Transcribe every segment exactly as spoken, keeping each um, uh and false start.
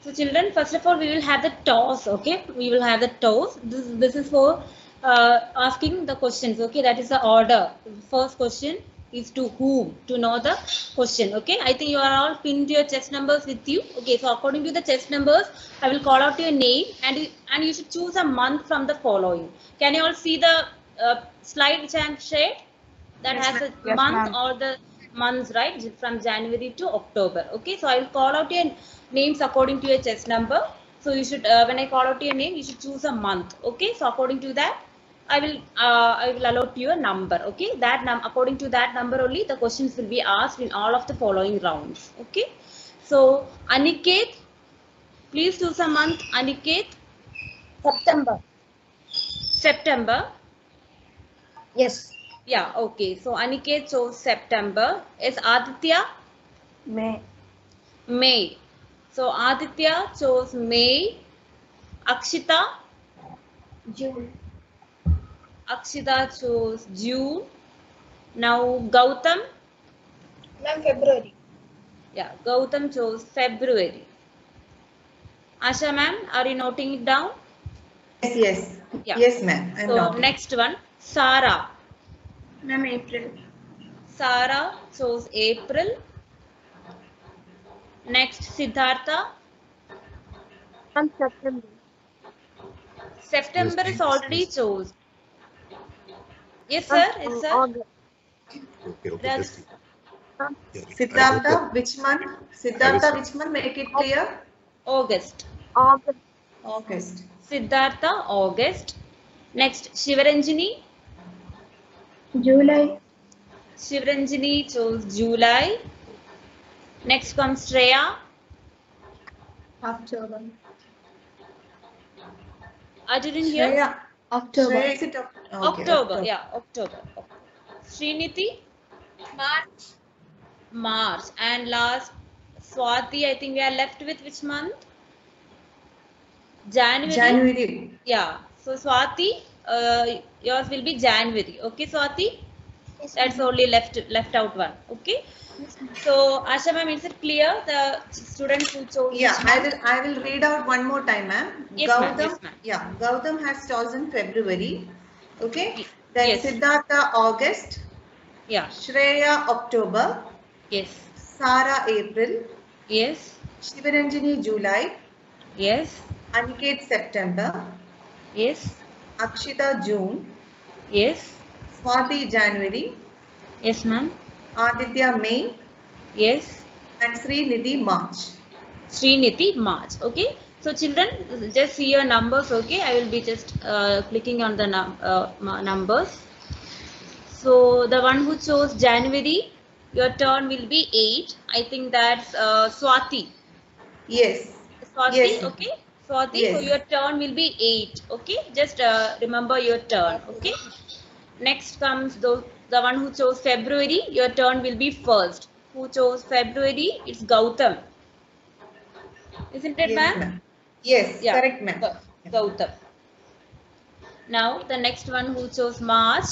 So children, first of all, we will have the toss. Okay, we will have the toss. This this is for uh, asking the questions. Okay, that is the order. First question is to whom, to know the question. Okay, I think you are all pinned your chest numbers with you. Okay, so according to the chest numbers, I will call out your name and you- and you should choose a month from the following. Can you all see the uh, slide which I am shared? That Yes, has ma'am. a Yes, month ma'am. or the months, right? From January to October. Okay, so I will call out your names according to your chest number. So you should, uh, when I call out your name, you should choose a month. Okay, so according to that, I will, uh, I will allot you a number. Okay, that num according to that number only, the questions will be asked in all of the following rounds. Okay, so Aniket, please choose a month. Aniket, September. September. Yes. Yeah, okay. So Aniket chose September. Is Aditya? May. May. So Aditya chose May. Akshita. June. Akshita chose June. Now Gautam. Ma'am, February. Yeah, Gautam chose February. Asha ma'am, are you noting it down? Yes, yes. Yeah. Yes, ma'am. I'm So noting. next one, Sarah. Ma'am, April. Sarah chose April. Next, Siddhartha. Ma'am, September. September Yes, is ma'am. already Yes. chose. Yes, Ma'am, sir. Yes, uh, sir. August. Okay, okay, Raj- just Ma'am, yeah, I hope Siddhartha, that which month? I Siddhartha, was which month? Make it clear. August. August. August. Siddhartha, August. Next, Shivaranjani. July. Shivaranjani chose July. Next comes Shreya. October. I didn't hear. Shreya. October. Shreya, is it Oc- okay, October. Yeah, October. Sriniti, March. March. And last, Swati, I think we are left with which month? January. January. Yeah. So Swati, uh, yours will be January. Okay, Swati? Yes, That's ma'am. only left left out one. Okay. Yes, ma'am. So Asha ma'am, is it clear? The students who chose Yeah, which I month? will. I will read out one more time, ma'am. Yes, ma'am. Gautam. Yes, ma'am. Yeah, Gautam has chosen February. Okay. Ye- Then yes. Siddhartha August. Yeah. Shreya October. Yes. Sarah April. Yes. Shivaranjani July. Yes. Aniket September. Yes. Akshita June. Yes. Swati January. Yes, ma'am. Aditya May. Yes. And Sri Nidhi March. Sriniti, March. Okay. So children, just see your numbers. Okay. I will be just uh, clicking on the num uh, numbers. So the one who chose January, your turn will be eight. I think that's uh, Swati. Yes. Swati, Yes. okay. Swati, Yes. so your turn will be eight. Okay. Just uh, remember your turn. Okay. Next comes the, the one who chose February. Your turn will be first. Who chose February? It's Gautam. Isn't it, Yes, ma'am? ma'am. Yes, Yeah. correct, ma'am. Ga- Gautam. Now the next one who chose March.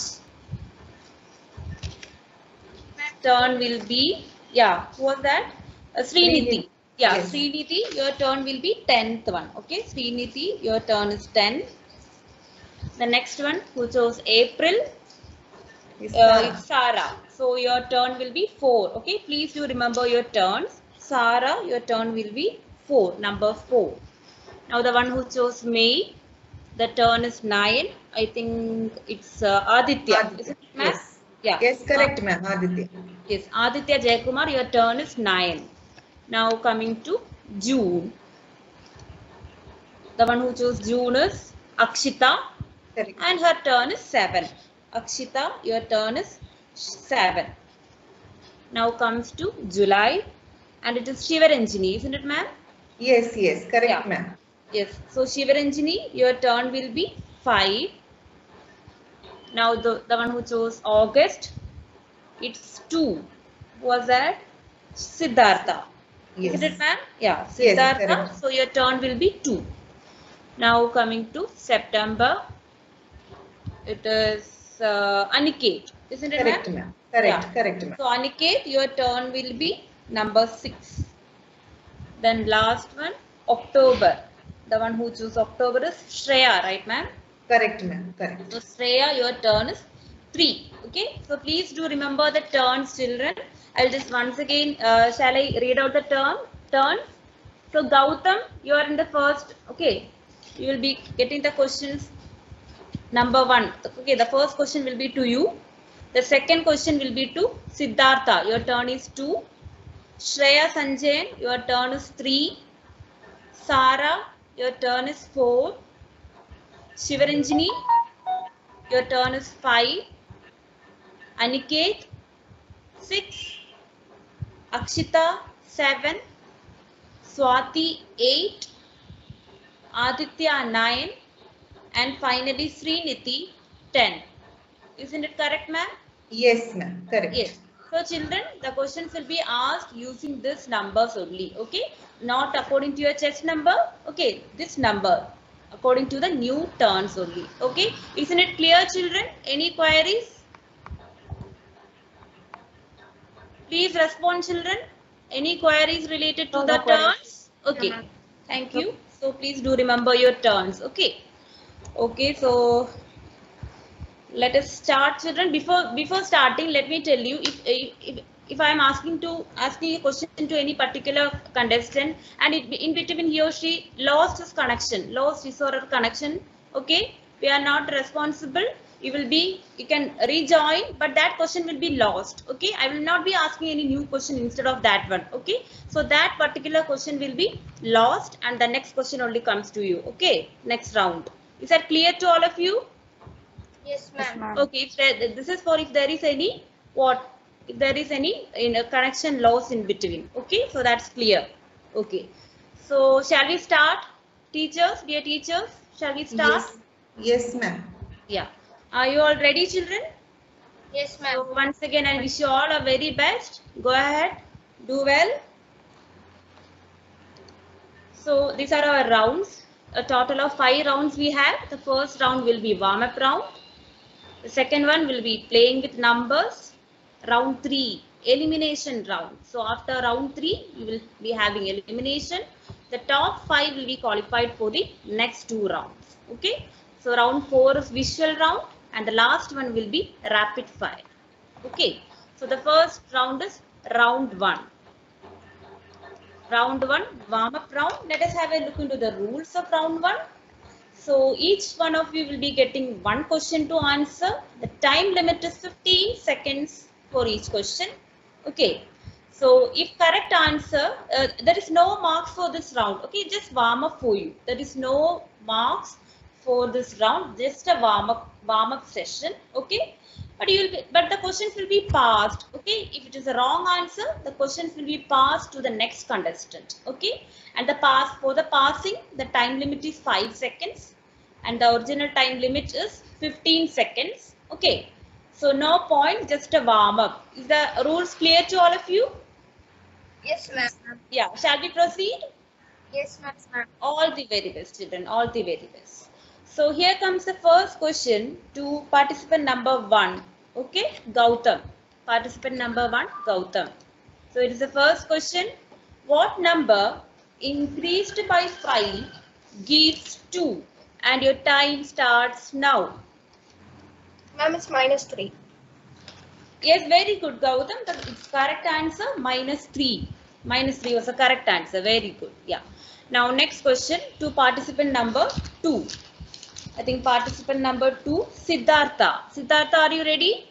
Turn will be, yeah, who was that? Uh, Sriniti. Sriniti. Yeah, Yes. Sriniti, your turn will be tenth one. Okay, Sriniti, your turn is ten. The next one who chose April, Yes, uh, Sarah. it's Sarah. So your turn will be four. Okay, please do remember your turns. Sarah, your turn will be four, number four. Now the one who chose May, the turn is nine. I think it's uh, Aditya. Aditya. Is it, ma'am? Yes. Yeah. Yes, correct, ma'am. Aditya. Yes, Aditya Jayakumar, your turn is nine. Now coming to June. The one who chose June is Akshita Correct. and her turn is seven. Akshita, your turn is seven. Now comes to July and it is Shivaranjani, isn't it, ma'am? Yes, yes, correct, Yeah. ma'am. Yes. So Shivaranjani, your turn will be five. Now the, the one who chose August, it's two. Who was that? Siddhartha. Yes. Isn't it, ma'am? Yeah, Yes, Siddhartha. correct. So your turn will be two. Now coming to September, it is uh, Aniket. Isn't it, Correct, ma'am? ma'am. Correct, Yeah. correct, ma'am. So Aniket, your turn will be number six. Then last one, October. The one who choose October is Shreya, right, ma'am? Correct, ma'am. Correct. So Shreya, your turn is three. Okay. So please do remember the turns, children. I'll just once again, uh, shall I read out the term turns? So Gautam, you are in the first. Okay. You will be getting the questions. Number one. Okay. The first question will be to you. The second question will be to Siddhartha. Your turn is two. Shreya Sanjayan, your turn is three. Sara, your turn is four. Shivaranjini, your turn is five. Aniket, six. Akshita, seven. Swati, eight. Aditya, nine. And finally Sriniti, ten. Isn't it correct, ma'am? Yes, ma'am. Correct. Yes. So children, the questions will be asked using this numbers only. Okay. Not according to your chest number. Okay. This number. According to the new turns only. Okay. Isn't it clear, children? Any queries? Please respond, children. Any queries related to No, the no queries. turns? Okay. No, Thank you. So please do remember your turns. Okay. Okay. So let us start, children. Before before starting, let me tell you, if if if I am asking to asking a question to any particular contestant, and it, in between he or she lost his connection, lost his or her connection, okay, we are not responsible. You will be, you can rejoin, but that question will be lost. Okay, I will not be asking any new question instead of that one. Okay, so that particular question will be lost, and the next question only comes to you. Okay, next round. Is that clear to all of you? Yes, Yes, ma'am. ma'am. Okay, if there, this is for if there is any what if there is any in a connection loss in between. Okay, so that's clear. Okay, so shall we start, teachers, dear teachers? Shall we start? Yes. Yes, ma'am. Yeah. Are you all ready, children? Yes, So ma'am. once again, I wish you all a very best. Go ahead, do well. So these are our rounds. A total of five rounds we have. The first round will be warm-up round. The second one will be playing with numbers. Round three, elimination round. So after round three, you will be having elimination. The top five will be qualified for the next two rounds. Okay. So round four is visual round, and the last one will be rapid fire. Okay. So the first round is round one. Round one, warm up round. Let us have a look into the rules of round one. So each one of you will be getting one question to answer. The time limit is fifteen seconds for each question. Okay. So if correct answer, uh, there is no marks for this round. Okay, just warm up for you. There is no marks for this round. Just a warm up warm up session. Okay. But you will be, but the questions will be passed. Okay. If it is a wrong answer, the questions will be passed to the next contestant. Okay. And the pass for the passing, the time limit is five seconds, and the original time limit is fifteen seconds. Okay. So no point, just a warm up. Is the rules clear to all of you? Yes, ma'am. Yeah. Shall we proceed? Yes, ma'am. All the very best, children. All the very best. So here comes the first question to participant number one. Okay, Gautam. Participant number one, Gautam. So it is the first question. What number increased by five gives two? And your time starts now. Ma'am, it's minus three. Yes, very good, Gautam. The correct answer, minus three. Minus three was the correct answer. Very good. Yeah. Now next question to participant number two. I think participant number two, Siddhartha. Siddhartha, are you ready?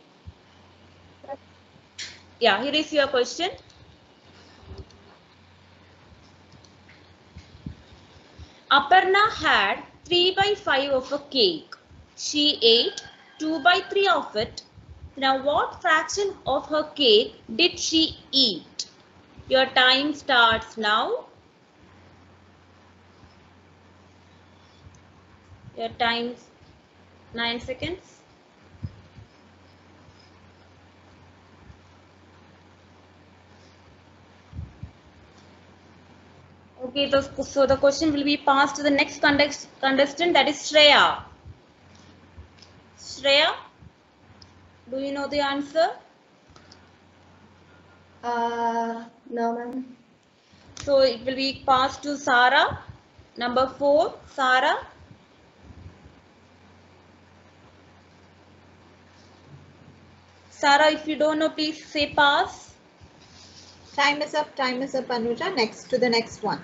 Yeah, here is your question. Aparna had three by five of a cake. She ate two by three of it. Now, what fraction of her cake did she eat? Your time starts now. Your time nine seconds. Okay, so, so the question will be passed to the next contestant, that is Shreya. Shreya, do you know the answer? Uh, no, ma'am. So it will be passed to Sara. Number four, Sarah. Sarah, if you don't know, please say pass. Time is up. Time is up, Anuja. Next to the next one.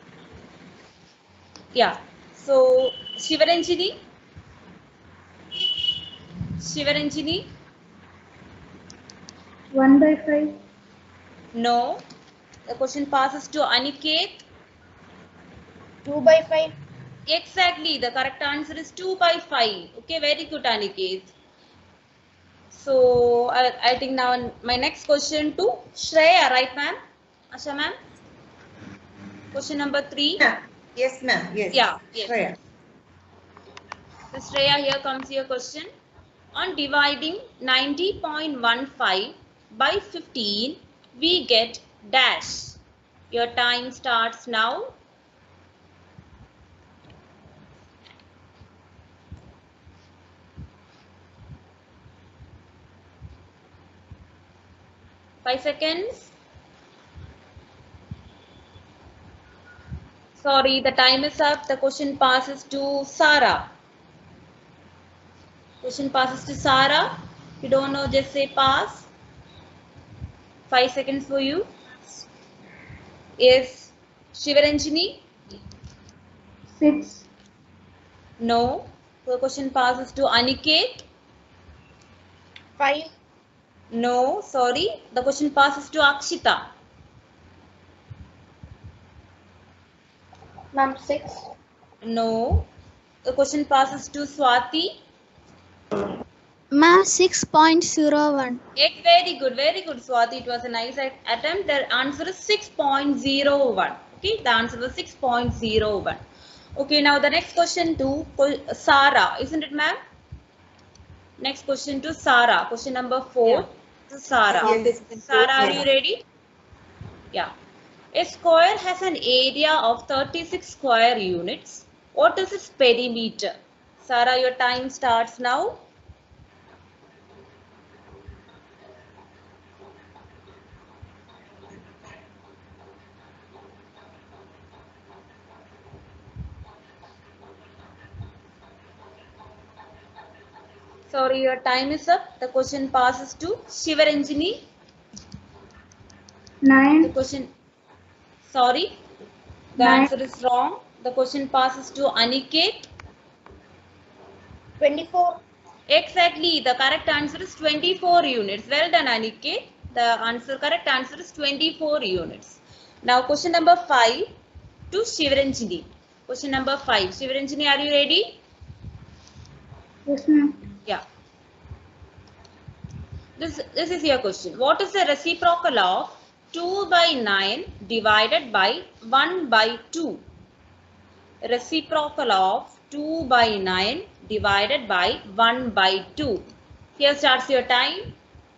Yeah. So, Shivaranjini. Shivaranjini. one by five. No. The question passes to Aniket. two by five. Exactly. The correct answer is two by five. Okay, very good, Aniket. So, I, I think now my next question to Shreya, right, ma'am? Asha, ma'am? Question number three. Yeah. Yes, ma'am. Yes. Yeah, yes. Shreya. So, Shreya, here comes your question. On dividing ninety point one five by fifteen, we get dash. Your time starts now. Five seconds. Sorry, the time is up. The question passes to Sarah. Question passes to Sarah. If you don't know, just say pass. Five seconds for you. Yes. Shivaranjini? Six. No. The question passes to Aniket. five. No, sorry. The question passes to Akshita. Ma'am, six. No. The question passes to Swati. Ma'am, six point zero one. Yes, very good, very good, Swati. It was a nice attempt. The answer is six point zero one. Okay, the answer was six point zero one. Okay, now the next question to Sarah, isn't it, ma'am? Next question to Sarah. Question number four Yeah. to Sarah. Yes. Sarah, are Yeah. you ready? Yeah. A square has an area of thirty-six square units. What is its perimeter? Sarah, your time starts now. Sorry, your time is up. The question passes to Shivaranjini. The Nine. question, sorry, the Nine. answer is wrong. The question passes to Aniket. twenty-four. Exactly, the correct answer is twenty-four units. Well done, Aniket. The answer, correct answer is twenty-four units. Now, question number five to Shivaranjini. Question number five. Shivaranjini, are you ready? Yes, ma'am. Yeah. This, this is your question. What is the reciprocal of two by nine divided by one by two? Reciprocal of two by nine divided by one by two. Here starts your time.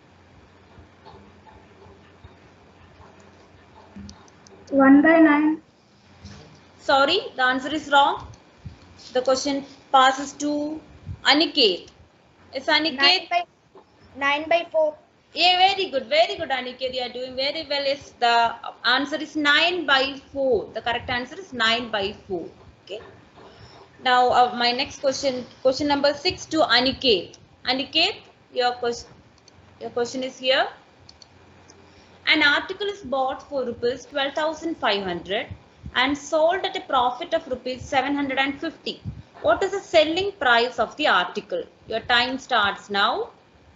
One by nine. Sorry, the answer is wrong. The question passes to Aniket. Is nine Aniket? by nine by four. Yeah, very good, very good, Aniket. You are doing very well. Yes, the answer is nine by four. The correct answer is nine by four. Okay. Now, uh, my next question, question number six to Aniket. Aniket, your question, your question is here. An article is bought for rupees twelve thousand five hundred and sold at a profit of rupees seven hundred fifty. What is the selling price of the article? Your time starts now.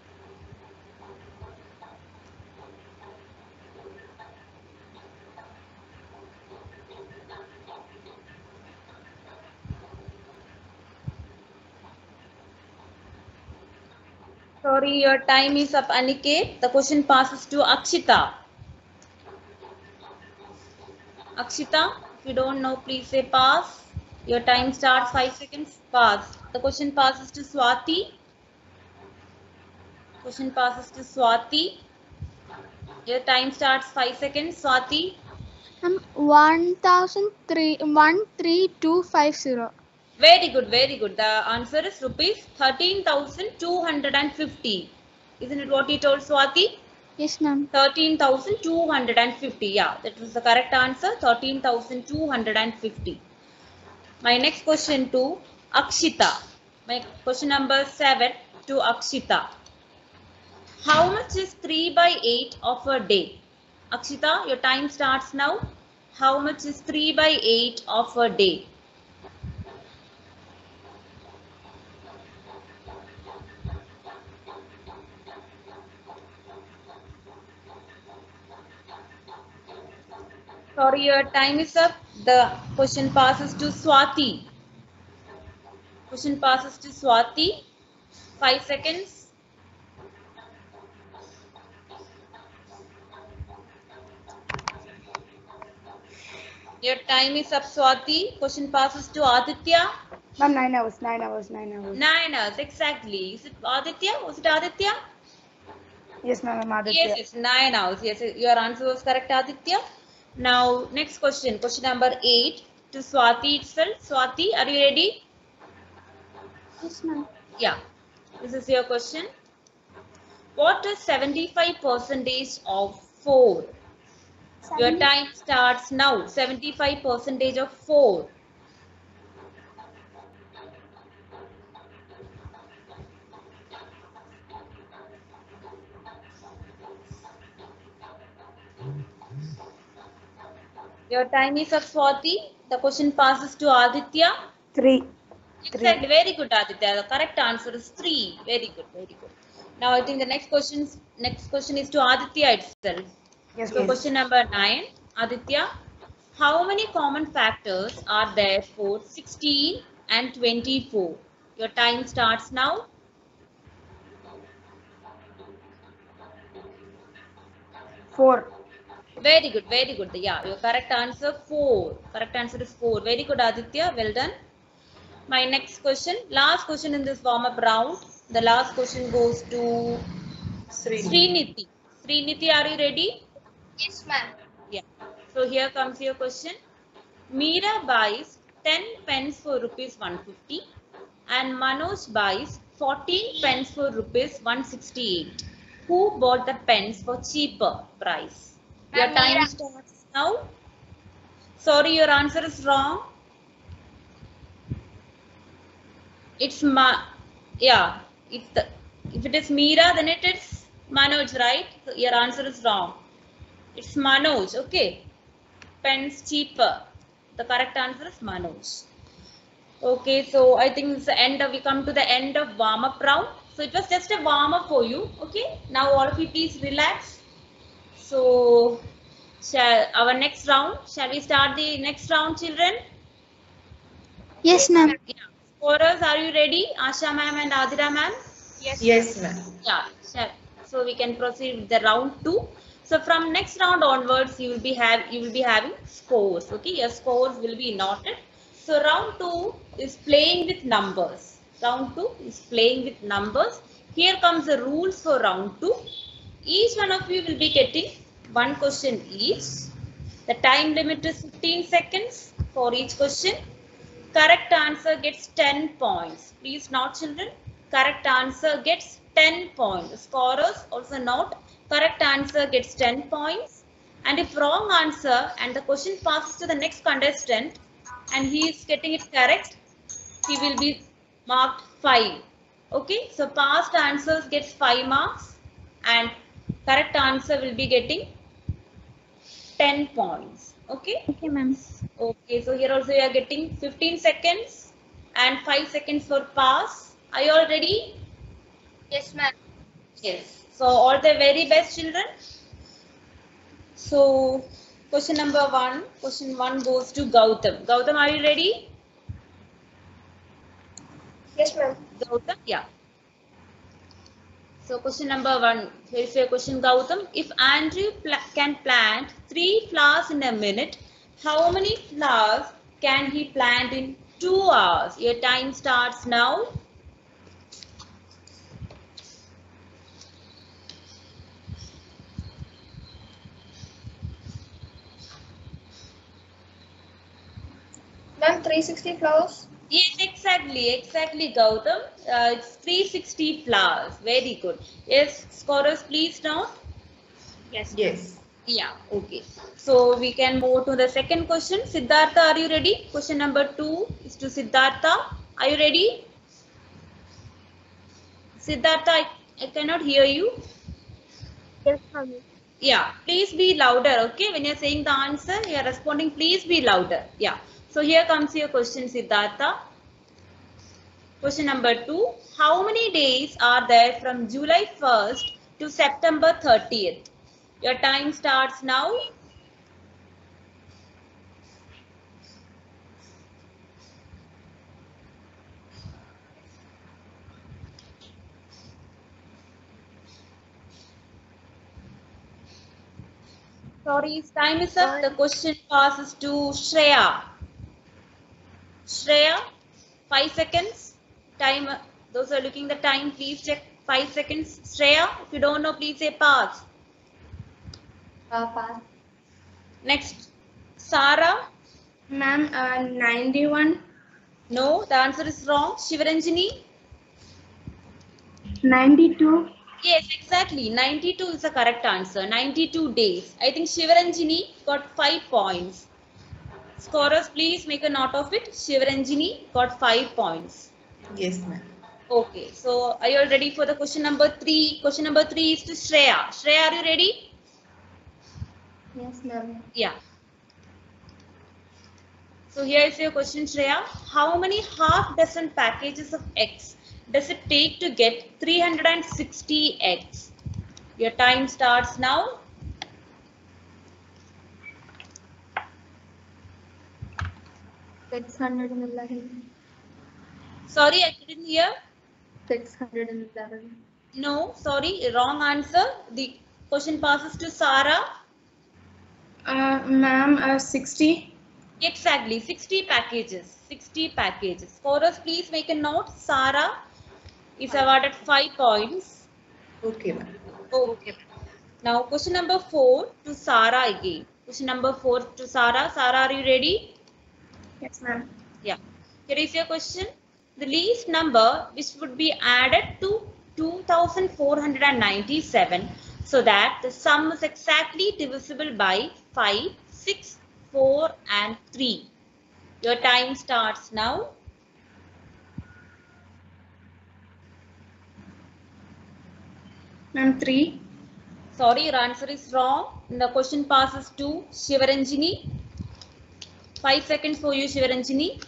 Sorry, your time is up, Aniket. The question passes to Akshita. Akshita, if you don't know, please say pass. Your time starts five seconds. Pass. The question passes to Swati. Question passes to Swati. Your time starts five seconds. Swati. Um, one thousand three one three two five zero. Very good, very good. The answer is rupees thirteen thousand two hundred fifty. Isn't it what you told, Swati? Yes, ma'am. thirteen thousand two hundred fifty. Yeah, that was the correct answer. thirteen thousand two hundred fifty. My next question to Akshita. My question number seven to Akshita. How much is three by eight of a day? Akshita, your time starts now. How much is three by eight of a day? Sorry, your time is up. The question passes to Swati. Question passes to Swati. Five seconds. Your time is up, Swati. Question passes to Aditya. Ma'am, nine hours, nine hours, nine hours. Nine hours, exactly. Is it Aditya? Was it Aditya? Yes, ma'am, I'm Aditya. Yes, it's nine hours. Yes, your answer was correct, Aditya. Now, next question. Question number eight to Swati itself. Swati, are you ready? Yes, ma'am. Yeah. This is your question. What is seventy-five percentage of four? Your time starts now. seventy-five percentage of four. Your time is up, Swati. The question passes to Aditya. Three. Exactly. Very good, Aditya. The correct answer is three. Very good. Very good. Now, I think the next question, next question is to Aditya itself. Yes, So, yes. question number nine, Aditya. How many common factors are there for sixteen and twenty-four? Your time starts now. Four. Very good, very good. Yeah, your correct answer four. Correct answer is four. Very good, Aditya. Well done. My next question, last question in this warm-up round. The last question goes to Sriniti. Sriniti, are you ready? Yes, ma'am. Yeah. So here comes your question. Meera buys ten pens for rupees one fifty and Manoj buys fourteen pens for rupees one sixty-eight. Who bought the pens for cheaper price? Your time starts now. Sorry, your answer is wrong. It's Ma. Yeah. If the if it is Meera, then it is Manoj, right? So your answer is wrong. It's Manoj. Okay. Pens cheaper. The correct answer is Manoj. Okay, so I think it's the end of, we come to the end of warm-up round. So it was just a warm-up for you. Okay, now all of you please relax. So shall our next round, shall we start the next round, children? Yes, ma'am. Yeah. Scorers, are you ready? Asha ma'am and Adira ma'am? Yes, ma'am. Yeah, sure. So we can proceed with the round two. So from next round onwards, you will be have you will be having scores. Okay, your scores will be noted. So round two is playing with numbers. Round two is playing with numbers. Here comes the rules for round two. Each one of you will be getting one question each. The time limit is fifteen seconds for each question. Correct answer gets ten points. Please note, children. Correct answer gets ten points. Scorers also note. Correct answer gets ten points. And if wrong answer and the question passes to the next contestant and he is getting it correct, he will be marked five. Okay, so past answers gets five marks and correct answer will be getting ten points. Okay. Okay, ma'am. Okay, so here also you are getting fifteen seconds and five seconds for pass. Are you all ready? Yes, ma'am. Yes. So all the very best, children. So question number one, question one goes to Gautam. Gautam, are you ready? Yes, ma'am. Gautam, yeah. So question number one, here is your question, Gautam. If Andrew pla can plant three flowers in a minute, how many flowers can he plant in two hours? Your time starts now. Ma'am, three sixty flowers. Yes, exactly, exactly, Gautam. Uh, it's three sixty flowers. Very good. Yes, scorers, please note. Yes. Yes. Yeah, okay. So we can move to the second question. Siddhartha, are you ready? Question number two is to Siddhartha. Are you ready? Siddhartha, I, I cannot hear you. Yes, ma'am. Yeah, please be louder, okay? When you're saying the answer, you're responding, please be louder. Yeah. So here comes your question, Siddhartha. Question number two. How many days are there from July first to September thirtieth? Your time starts now. Sorry, time is up. The question passes to Shreya. Shreya, five seconds. Time. Those who are looking the time, please check five seconds. Shreya, if you don't know, please say pass. Uh, pass. Next, Sarah. Ma'am, uh, ninety-one. No, the answer is wrong. Shivaranjani. ninety-two. Yes, exactly. ninety-two is the correct answer. ninety-two days. I think Shivaranjani got five points. Scorers, please make a note of it. Shivaranjani got five points. Yes, ma'am. Okay, so are you all ready for the question number three? Question number three is to Shreya. Shreya, are you ready? Yes, ma'am. Yeah. So here is your question, Shreya. How many half dozen packages of eggs does it take to get three hundred sixty eggs? Your time starts now. six hundred eleven. Sorry, I didn't hear. six hundred eleven. No, sorry, wrong answer. The question passes to Sarah. Uh, ma'am, uh, sixty. Exactly, sixty packages. sixty packages. Scorers, please make a note. Sarah is awarded five points. Okay, ma'am. Okay. Now, question number four to Sarah again. Question number four to Sarah. Sarah, are you ready? Yes, ma'am. Yeah. Here is your question. The least number which would be added to two thousand four hundred ninety-seven so that the sum is exactly divisible by five, six, four and three. Your time starts now. Ma'am, three. Sorry, your answer is wrong. The question passes to Shivaranjani. Five seconds for you, Shivaranjani.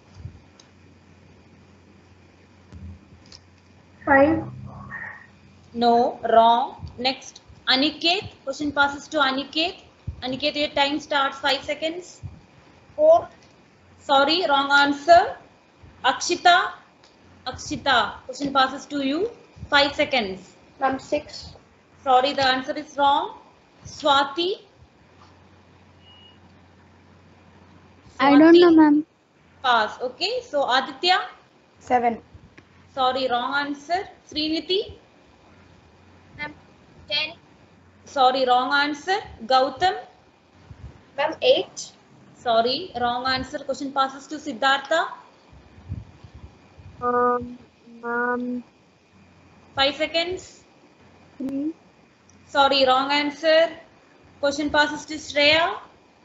Five. No, wrong. Next, Aniket. Question passes to Aniket. Aniket, your time starts five seconds. Four. Sorry, wrong answer. Akshita. Akshita, question passes to you. Five seconds. Ma'am, six. Sorry, the answer is wrong. Swati. I don't know, Swati, ma'am. pass. Okay. So Aditya. Seven. Sorry, wrong answer. Sriniti. Ma'am, ten. Sorry, wrong answer. Gautam. Ma'am, eight. Sorry, wrong answer. Question passes to Siddhartha. Um, ma'am, Five seconds. three. Sorry, wrong answer. Question passes to Shreya.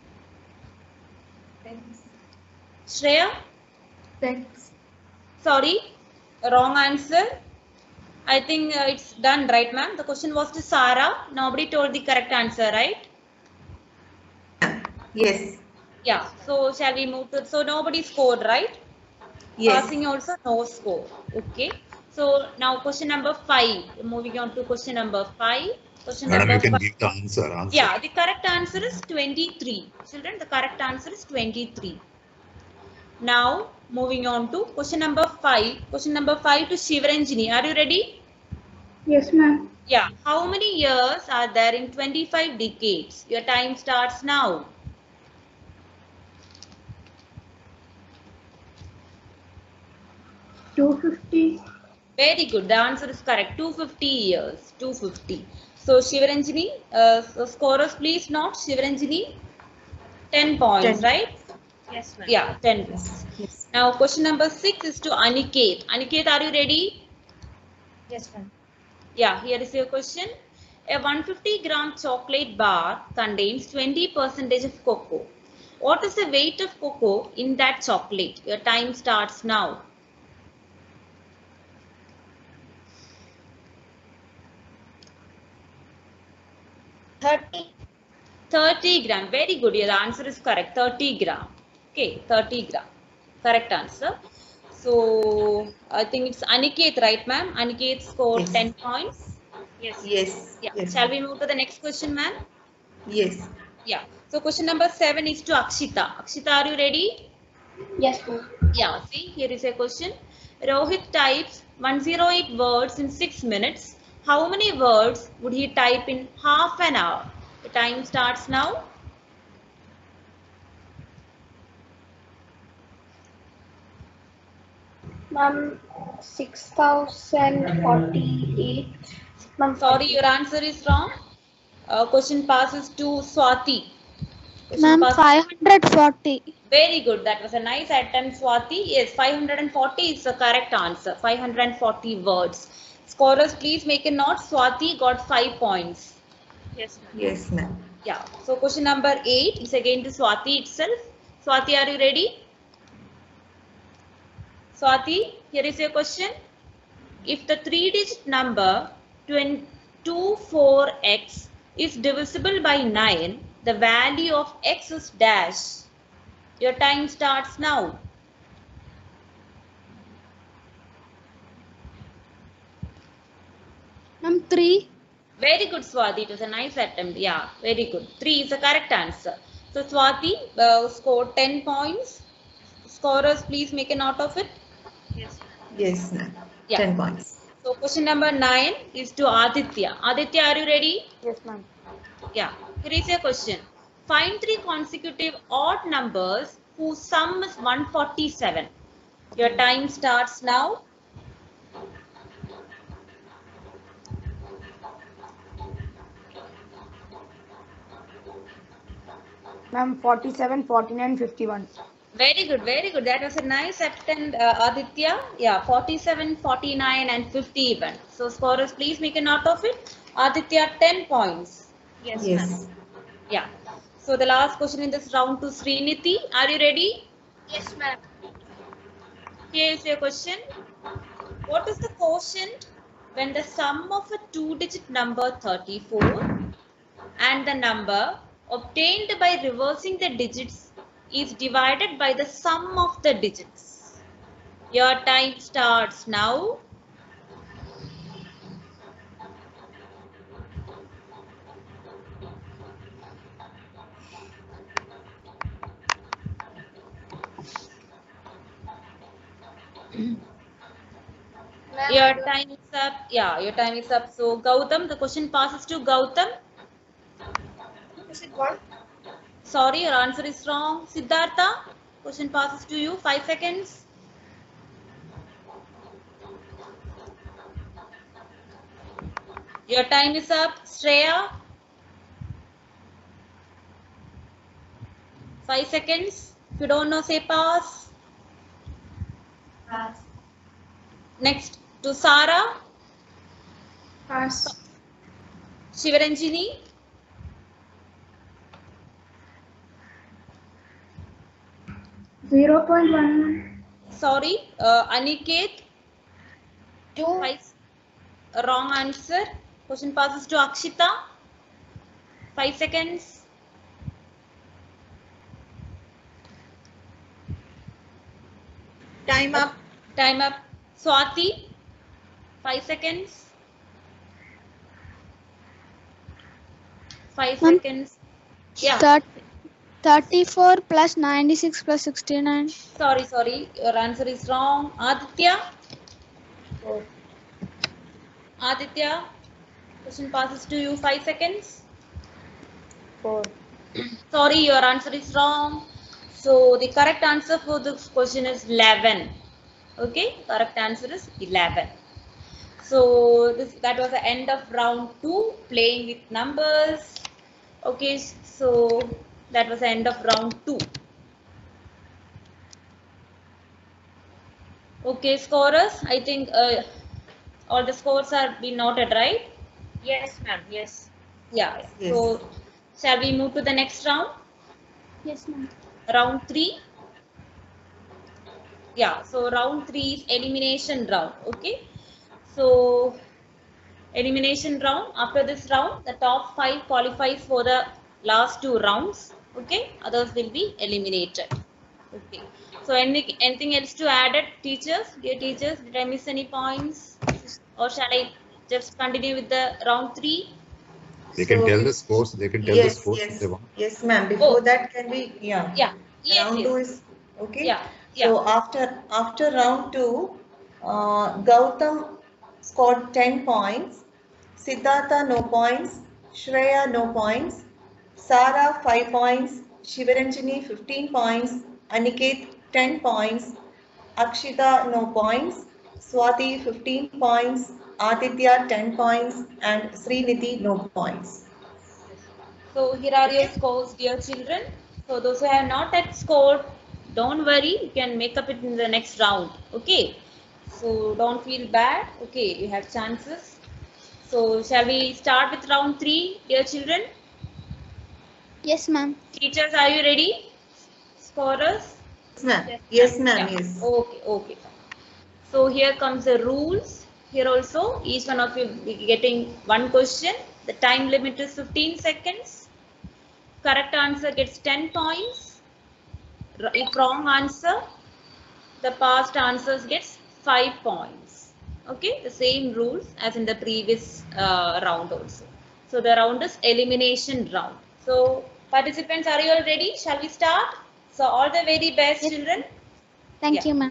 Shreya. Six. Sorry, wrong answer. I think uh, it's done, right, ma'am? The question was to Sarah. Nobody told the correct answer, right? Yes. Yeah. So shall we move to? So nobody scored, right? Yes. Passing also no score. Okay. So now question number five. Moving on to question number five. Question Madam, you number can five. give the answer. answer. Yeah, the correct answer is twenty-three. Children, the correct answer is twenty-three. Now moving on to question number five. Question number five to Shivaranjani. Are you ready? Yes, ma'am. Yeah. How many years are there in twenty-five decades? Your time starts now. Two fifty. Very good. The answer is correct. two hundred fifty years. two hundred fifty. So Shivaranjani, uh, so scorers please note Shivaranjani, ten points, ten. right? Yes, ma'am. Yeah, ten points. Yes. Now question number six is to Aniket. Aniket, are you ready? Yes, ma'am. Yeah, here is your question. A one hundred fifty gram chocolate bar contains twenty percent of cocoa. What is the weight of cocoa in that chocolate? Your time starts now. thirty. thirty gram. Very good. Your answer is correct. thirty gram. Okay, thirty gram. Correct answer. So, I think it's Aniket, right, ma'am? Aniket scored Yes. ten points. Yes. Yes. Yeah. Yes. Shall we move to the next question, ma'am? Yes. Yeah. So, question number seven is to Akshita. Akshita, are you ready? Yes, ma'am. Yeah. See, here is a question. Rohit types one hundred eight words in six minutes. How many words would he type in half an hour? The time starts now. Ma'am, six thousand forty-eight. Ma'am, Sorry, your answer is wrong. Uh, question passes to Swati. Question Ma'am, passes- five hundred forty. Very good. That was a nice attempt, Swati. Yes, five hundred forty is the correct answer. five hundred forty words. Scorers, please make a note. Swati got five points. Yes, ma'am. Yes, ma'am. Yeah. So question number eight is again to Swati itself. Swati, are you ready? Swati, here is your question. If the three-digit number two twenty-four x is divisible by nine, the value of x is dash. Your time starts now. Ma'am, three. Very good, Swati. It was a nice attempt. Yeah, very good. three is the correct answer. So, Swati uh, scored ten points. Scorers, please make a note of it. Yes, ma'am. Yes, ma'am. Yeah. ten points. So, question number nine is to Aditya. Aditya, are you ready? Yes, ma'am. Yeah. Here is your question. Find three consecutive odd numbers whose sum is one hundred forty-seven. Your time starts now. Ma'am, forty-seven, forty-nine, fifty-one. Very good, very good. That was a nice attempt, uh, Aditya. Yeah, forty-seven, forty-nine, and fifty-one. So, scorers, please make a note of it. Aditya, ten points. Yes, ma'am. Yes. Yeah. So, the last question in this round to Sriniti. Are you ready? Yes, ma'am. Here is your question. What is the quotient when the sum of a two-digit number thirty-four and the number obtained by reversing the digits is divided by the sum of the digits? Your time starts now. Ma'am, Your I don't- time is up. Yeah, your time is up. So, Gautam, the question passes to Gautam. Is it one? Sorry, your answer is wrong. Siddhartha, question passes to you. Five seconds. Your time is up. Shreya. Five seconds. If you don't know, say pass. Pass. Next to Sara. Pass. Shivaranjini. zero point one. Sorry, uh, Aniket. Two. Five. Wrong answer. Question passes to Akshita. Five seconds. Time up. Time up. Swati. Five seconds. Five Ma'am. seconds. Yeah. Thir- thirty-four plus ninety-six plus sixty-nine. Sorry, sorry. Your answer is wrong. Aditya. Four. Aditya. Question passes to you. Five seconds. Four. Sorry, your answer is wrong. So the correct answer for this question is eleven. Okay, correct answer is eleven. So this that was the end of round two, playing with numbers. Okay, so that was the end of round two. Okay, scorers. I think uh, all the scores are been noted, right? Yes, ma'am. Yes. Yeah. Yes. So shall we move to the next round? Yes, ma'am. Round three. Yeah. So round three is elimination round. Okay. So elimination round. After this round, the top five qualifies for the last two rounds. Okay. Others will be eliminated. Okay. So any, anything else to add it, teachers? Dear teachers, did I miss any points? Or shall I just continue with the round three? They can So- tell the scores. They can tell the Yes, scores if yes, they want. yes, ma'am. Before Oh. that, can we, yeah. Yeah. Yes, Round yes. two is, okay. Yeah. So after, after round two, uh, Gautam scored ten points, Siddhartha no points, Shreya no points, Sara five points, Shivaranjani fifteen points, Aniket ten points, Akshita no points, Swati fifteen points, Aditya ten points, and Srinidhi no points. So here are your scores, dear children. So those who have not yet scored, don't worry, you can make up it in the next round. Okay. So don't feel bad. Okay, you have chances. So shall we start with round three, dear children? Yes, ma'am. Teachers, are you ready? Scorers? Yes, ma'am. Yes, ma'am. Yeah. Yes. Okay, okay. So here comes the rules. Here also, each one of you will be getting one question. The time limit is fifteen seconds. Correct answer gets ten points. If wrong answer, the past answers gets five points. Okay, the same rules as in the previous uh, round also. So the round is elimination round. So participants, are you all ready? Shall we start? So all the very best, Yes. children. Thank Yeah. you, ma'am.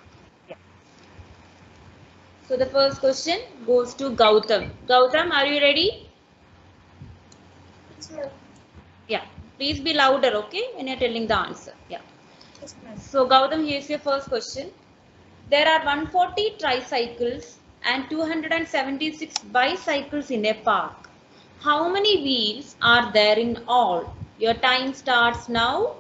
So the first question goes to Gautam. Gautam, are you ready? Yes, ma'am. Yeah. Please be louder, okay, when you're telling the answer. Yeah. Yes, ma'am. So Gautam, here's your first question. There are one hundred forty tricycles and two hundred seventy-six bicycles in a park. How many wheels are there in all? Your time starts now.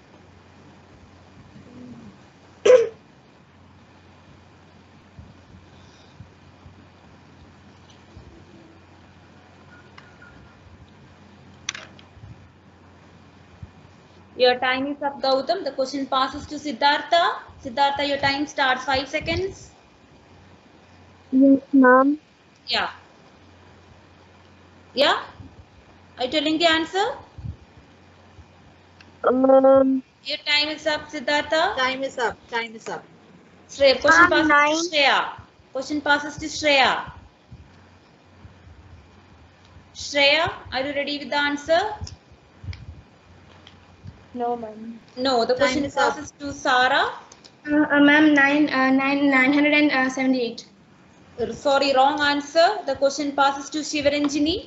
Your time is up, Gautam. The question passes to Siddhartha. Siddhartha, your time starts five seconds. Yes, ma'am. Yeah. Yeah? Are you telling the answer? Um, Your time is up, Siddhartha. Time is up. Time is up. Shreya, question Ma'am, passes to Shreya. Question passes to Shreya. Shreya, are you ready with the answer? No, ma'am. No, the Time question is up. passes to Sara. Uh, uh, ma'am, nine, uh, nine, nine hundred and uh, seventy-eight. Sorry, wrong answer. The question passes to Shivaranjani.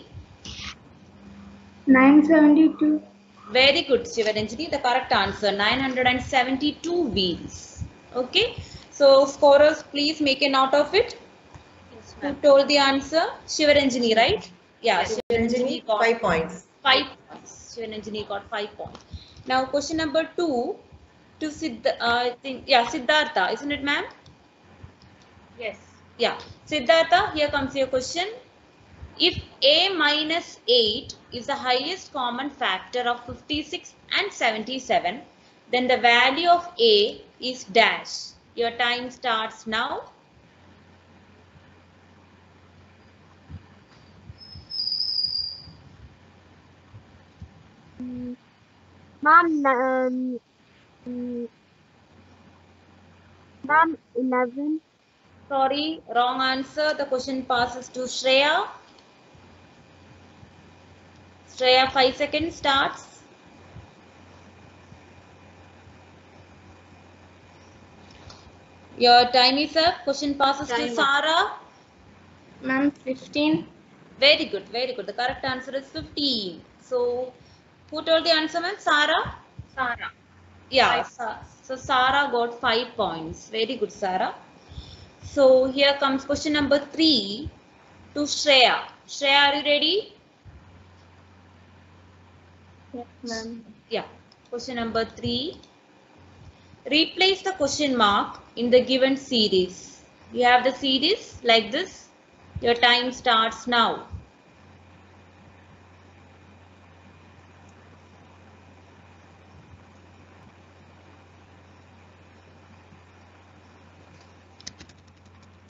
Nine seventy-two. Very good, Shivaranjani. The correct answer, nine hundred seventy-two wheels. Okay. So, scorers, please make a note of it. Yes, Who ma'am. told the answer? Shivaranjani, right? Yeah, Shivaranjani got Five points. five points. Shivaranjani got five points. Now, question number two to Siddha, uh, I think, yeah, Siddhartha, isn't it, ma'am? Yes. Yeah. Siddhartha, here comes your question. If a minus eight is the highest common factor of fifty-six and seventy-seven, then the value of a is dash. Your time starts now. ma'am, um, mm, ma'am, eleven. Sorry, wrong answer. The question passes to Shreya. Shreya, five seconds starts. Your time is up. Question passes to Time up. Sara. Ma'am, fifteen. Very good, very good. The correct answer is fifteen. So, who told the answer, ma'am? Sara? Sara. Yeah, Sa- so Sara got five points. Very good, Sara. So, here comes question number three to Shreya. Shreya, are you ready? Yes, ma'am. Yeah. Question number three. Replace the question mark in the given series. You have the series like this. Your time starts now.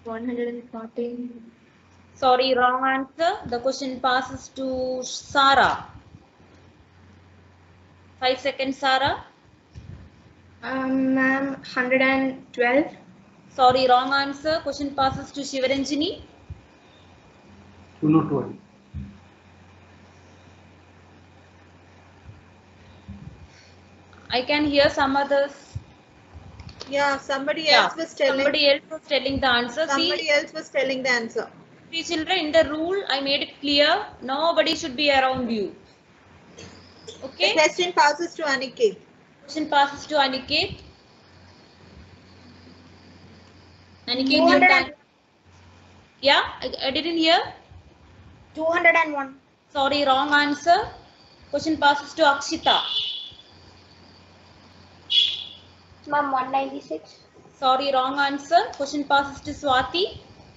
one hundred fourteen. Sorry, wrong answer. The question passes to Sarah. Five seconds, Sarah. Um, ma'am, one hundred twelve. Sorry, wrong answer. Question passes to Shivaranjini. two hundred twelve. I can hear some others. Yeah, somebody Yeah, else was telling. somebody else was telling the answer. Somebody See, else was telling the answer. see, children, in the rule, I made it clear. Nobody should be around you. The Okay. question passes to Aniket. Question passes to Aniket. Aniket, two your hundred time. Yeah, I, I didn't hear. two hundred one. Sorry, wrong answer. Question passes to Akshita. Ma'am, one ninety-six. Sorry, wrong answer. Question passes to Swati.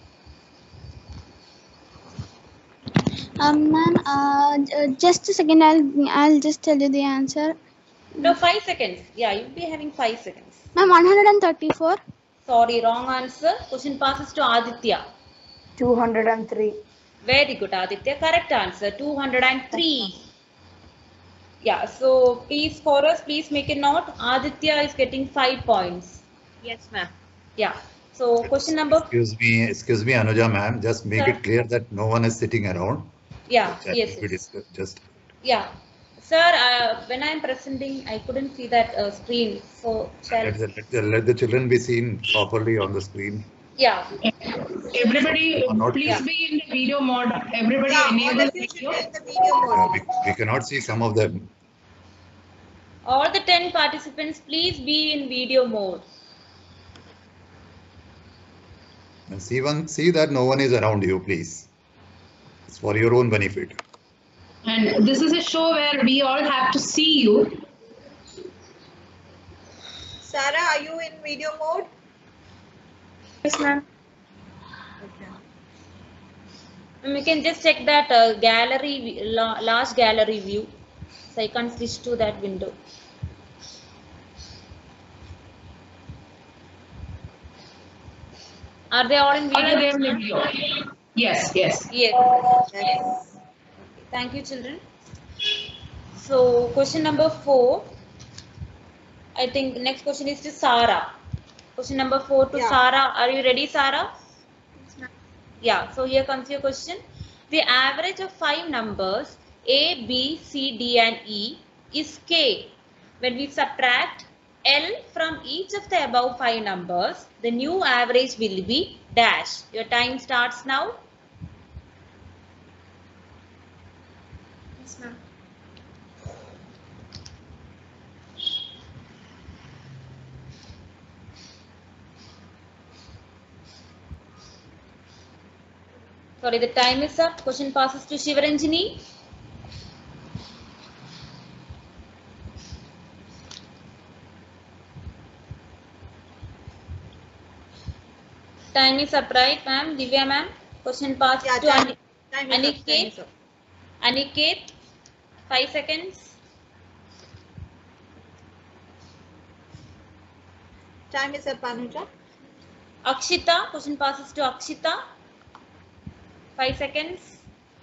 Um, ma'am, uh, j- just a second. I'll I'll just tell you the answer. No, five seconds. Yeah, you'll be having five seconds. Ma'am, one hundred thirty-four. Sorry, wrong answer. Question passes to Aditya. two hundred three. Very good, Aditya. Correct answer. two hundred three. Yeah, so please, for us, please make a note. Aditya is getting five points. Yes, ma'am. Yeah. So question number. Excuse me, excuse me, Anuja ma'am, just make Sir. it clear that no one is sitting around. Yeah. That Yes. will be yes. discussed, just. Yeah. Sir, uh, when I am presenting, I couldn't see that uh, screen. So shall. Let the, let the, let the children be seen properly on the screen. Yeah. Everybody, Or not. please Yeah. be in the video mode. Everybody Yeah, all enable of you should video. be in the video Uh, mode. we, we cannot see some of them. All the ten participants, please be in video mode. And see one, see that no one is around you, please. It's for your own benefit. And this is a show where we all have to see you. Sarah, are you in video mode? Yes, ma'am. Okay. And you can just check that uh, gallery, la large gallery view. So I can switch to that window. Are they all in All are there video? in the video. Yes, yes. Yes. Yes. Thank you, children. So question number four. I think next question is to Sarah. Question number four to Yeah. Sarah. Are you ready, Sarah? Yeah. So here comes your question. The average of five numbers A, B, C, D, and E is K. When we subtract L from each of the above five numbers, the new average will be dash. Your time starts now. Yes, ma'am. Sorry, the time is up. Question passes to Shivaranjini. Time is up, right, ma'am? Divya, ma'am. Question passes Yeah, to time, Ani time is up, time Aniket. is up. Aniket. Five seconds. Time is up, Anuja. Akshita. Question passes to Akshita. Five seconds.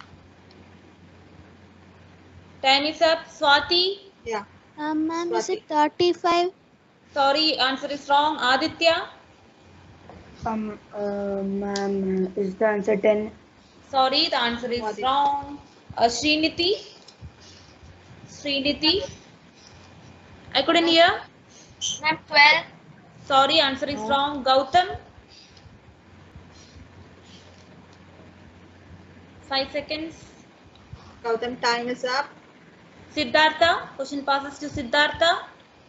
Time is up. Swati. Yeah. Um, ma'am, is Swati. it thirty-five? Sorry, answer is wrong. Aditya. Um, uh, ma'am, is the answer ten? Sorry, the answer is Aditya. wrong. Uh, Sriniti. Sriniti. I couldn't hear. Ma'am, twelve. Sorry, answer is wrong. Gautam. Five seconds. Gautam, time is up. Siddhartha. Question passes to Siddhartha.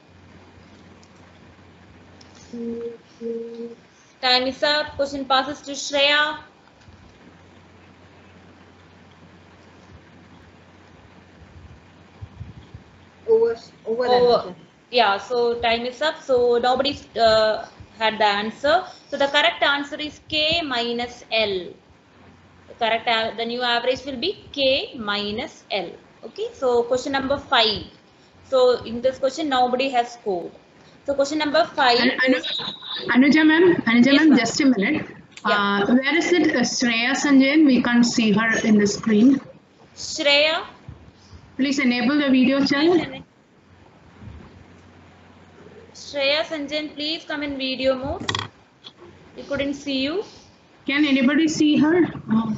Time is up. Question passes to Shreya. Over, over, Over. Anuja. Yeah, so time is up. So nobody uh, had the answer. So the correct answer is K minus L. The correct, a- the new average will be K minus L. Okay, so question number five. So in this question, nobody has scored. So question number five. Anu- Anu- Anuja ma'am, Anuja Yes, ma'am, ma'am. just a minute. Uh, where is it? Uh, Shreya Sanjayan? We can't see her in the screen. Shreya, Please enable the video, child. Shreya Sanjan, please come in video mode. We couldn't see you. Can anybody see her? Oh.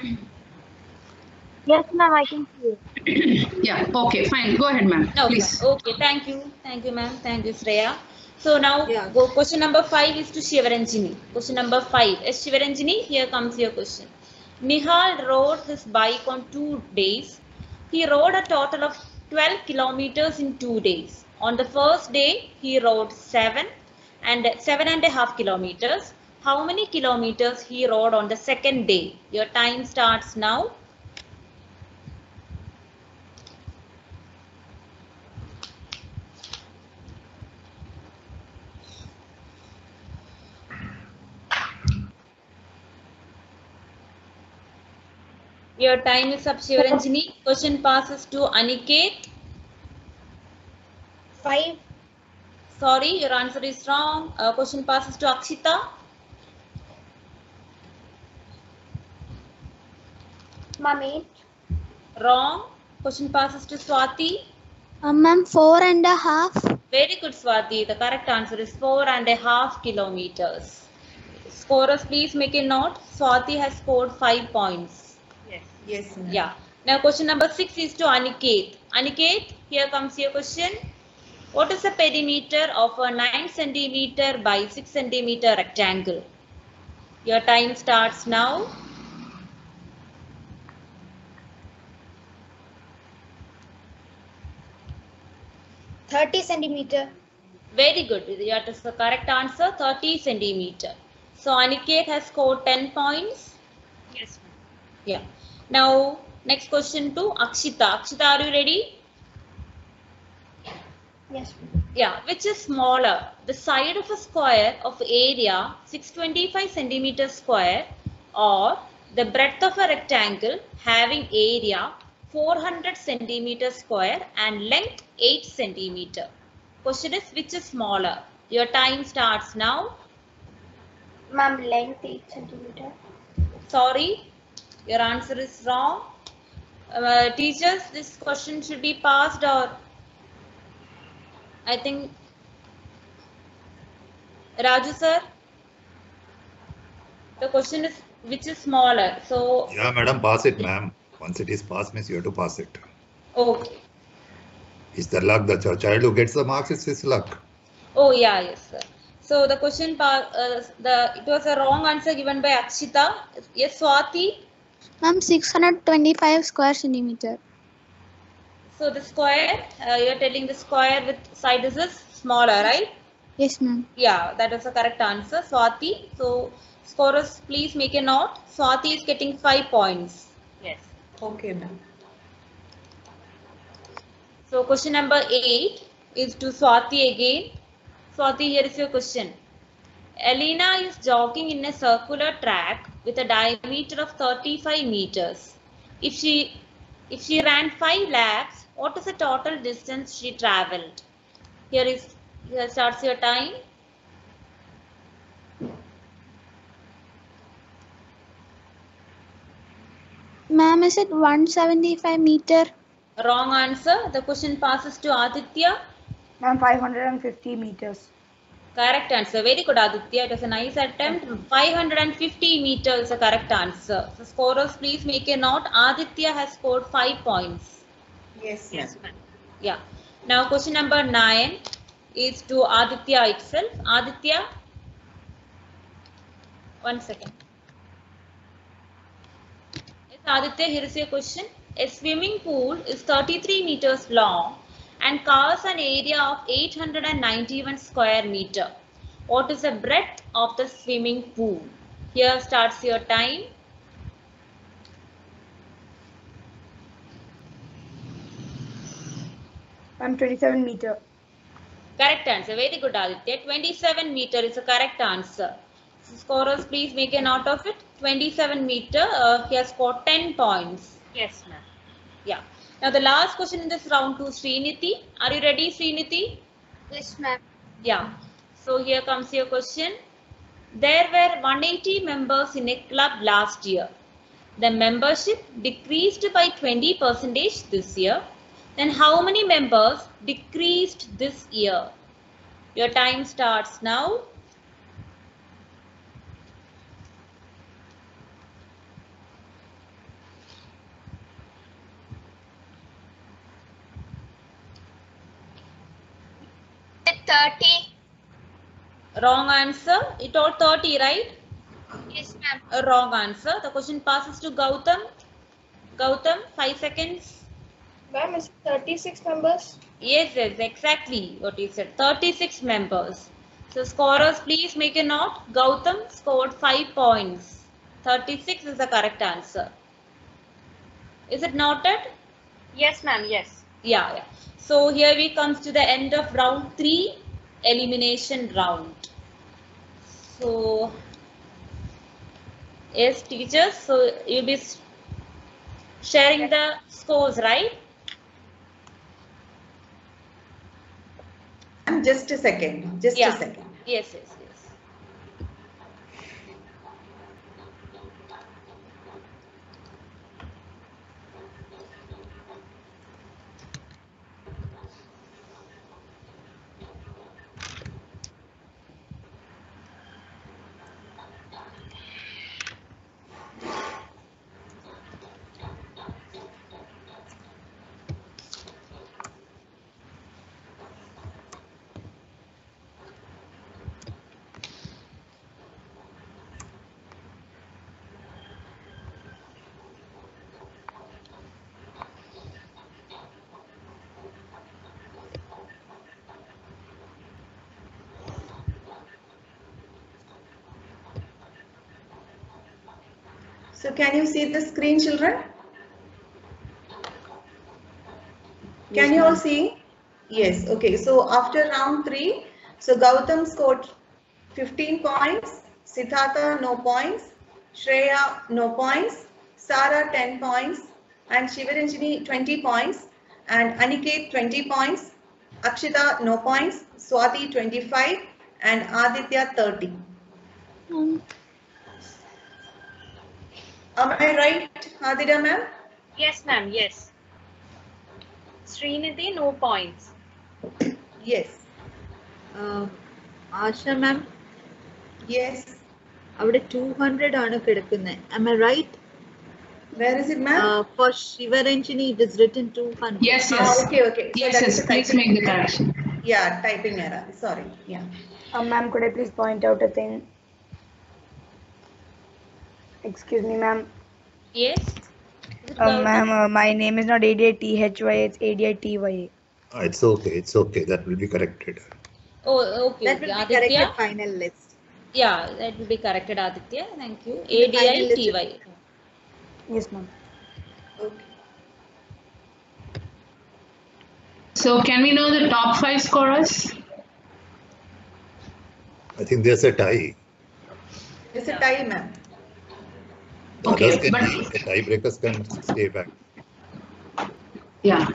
Yes, ma'am, I can see it. Yeah, okay, fine. Go ahead, ma'am. Okay. Please. Okay, thank you. Thank you, ma'am. Thank you, Shreya. So now, Yeah. go, question number five is to Shivaranjini. Question number five. Yes, Shivaranjini, here comes your question. Nihal rode his bike on two days. He rode a total of twelve kilometers in two days. On the first day, he rode seven and seven and a half kilometers. How many kilometers he rode on the second day? Your time starts now. Your time is up, Shivaranjini. Question passes to Aniket. Five. Sorry, your answer is wrong. Uh, question passes to Akshita. Ma'am, eight. Wrong. Question passes to Swati. Uh, ma'am, four and a half. Very good, Swati. The correct answer is four and a half kilometers. Scorers, please make a note. Swati has scored five points. Yes, ma'am. Yeah. Now, question number six is to Aniket. Aniket, here comes your question. What is the perimeter of a nine centimeter by six centimeter rectangle? Your time starts now. Thirty centimeter. Very good. That is the correct answer, thirty centimeter. So Aniket has scored ten points. Yes. Yeah. Now, next question to Akshita. Akshita, are you ready? Yes. Yeah. Which is smaller? The side of a square of area six hundred twenty-five centimeters square, or the breadth of a rectangle having area four hundred centimeters square and length eight centimeter. Question is, which is smaller? Your time starts now. Ma'am, length eight centimeter. Sorry, your answer is wrong. Uh, teachers, this question should be passed, or I think Raju sir, the question is which is smaller. So Yeah, madam, pass it, ma'am. Once it is passed, means you have to pass it. okay. It's the luck. The ch- child who gets the marks, it's his luck. Oh yeah, yes sir. So the question, pa- uh, the it was a wrong answer given by Akshita. Yes, Swati. Ma'am, six hundred twenty-five square centimeter. So the square, uh, you are telling the square with sides is smaller, right? Yes, ma'am. Yeah, that is the correct answer, Swati. So scorers, please make a note. Swati is getting five points. Yes. Okay, ma'am. So question number eight is to Swati again. Swati, here is your question. Elena is jogging in a circular track with a diameter of thirty-five meters. If she if she ran five laps, what is the total distance she traveled? Here is here starts your time. Ma'am, is it one hundred seventy-five meter? Wrong answer. The question passes to Aditya. Ma'am, five hundred fifty meters. Correct answer. Very good, Aditya. It was a nice attempt. five hundred fifty meters is a correct answer. So scorers, please make a note. Aditya has scored five points. Yes, ma'am. Yeah. Now question number nine is to Aditya itself. Aditya, one second. Yes, Aditya, here is your question. A swimming pool is thirty-three meters long and covers an area of eight hundred ninety-one square meter. What is the breadth of the swimming pool? Here starts your time. Ma'am, twenty-seven meter. Correct answer. Very good, Aditya. twenty-seven meter is a correct answer. So scorers, please make a note of it. twenty-seven meter. Uh, he has scored ten points. Yes, ma'am. Yeah. Now the last question in this round to Sriniti. Are you ready, Sriniti? Yes, ma'am. Yeah. So here comes your question. there were one hundred eighty members in a club last year. The membership decreased by twenty percent this year. Then how many members decreased this year? Your time starts now. thirty. Wrong answer. You told thirty, right? Yes, ma'am. A wrong answer. The question passes to Gautam. Gautam, five seconds. Ma'am, is thirty-six members? Yes, yes, exactly what you said. thirty-six members. So scorers, please make a note. Gautam scored five points. thirty-six is the correct answer. Is it noted? Yes, ma'am. Yes. Yeah, yeah. So here we comes to the end of round three, elimination round. So, yes, teachers, so you'll be sharing the scores, right? Just a second. Just Yeah. a second. Yes, yes, yes. So can you see the screen, children? Can you all see? Yes. Okay. So after round three, so Gautam scored fifteen points, Siddhartha no points, Shreya no points, Sara ten points, and Shivaranjani twenty points, and Aniket twenty points, Akshita no points, Swati twenty-five, and Aditya thirty. Um, Am I right, Aditya ma'am? Yes, ma'am. Yes. Srinidhi, no points. Yes. Uh, Asha ma'am, Yes. അവിടെ two hundred ആണ് കിടക്കുന്നത്. Am I right? Where is it, ma'am? Uh, for Shivaranjani, it is written two hundred. Yes, Ah, yes. okay, okay. So Yes, that yes. is a Please typing make the error. correction. Yeah, typing error. Sorry. Yeah. Uh, ma'am, could I please point out a thing? Excuse me, ma'am. Yes. Is it Uh, Gautam? ma'am, uh, my name is not A D I T H Y, it's A D I T Y A. Ah, It's okay, it's okay. That will be corrected. Oh, okay. That will okay. be Aditya? corrected final list. Yeah, that will be corrected, Aditya. Thank you. The A D I final T Y. Yes, ma'am. Okay. So can we know the top five scorers? I think there's a tie. It's a tie, ma'am. The Okay, others can but- leave. The tiebreakers can stay back. Yeah.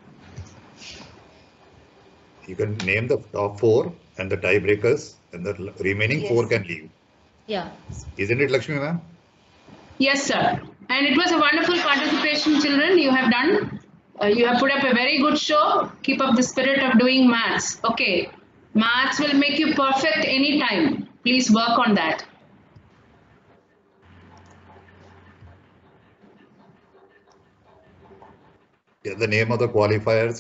You can name the top four and the tiebreakers, and the remaining Yes. four can leave. Yeah. Isn't it, Lakshmi ma'am? Yes, sir. And it was a wonderful participation, children. You have done. Uh, you have put up a very good show. Keep up the spirit of doing maths. Okay. Maths will make you perfect anytime. Please work on that. Yeah, the name of the qualifiers.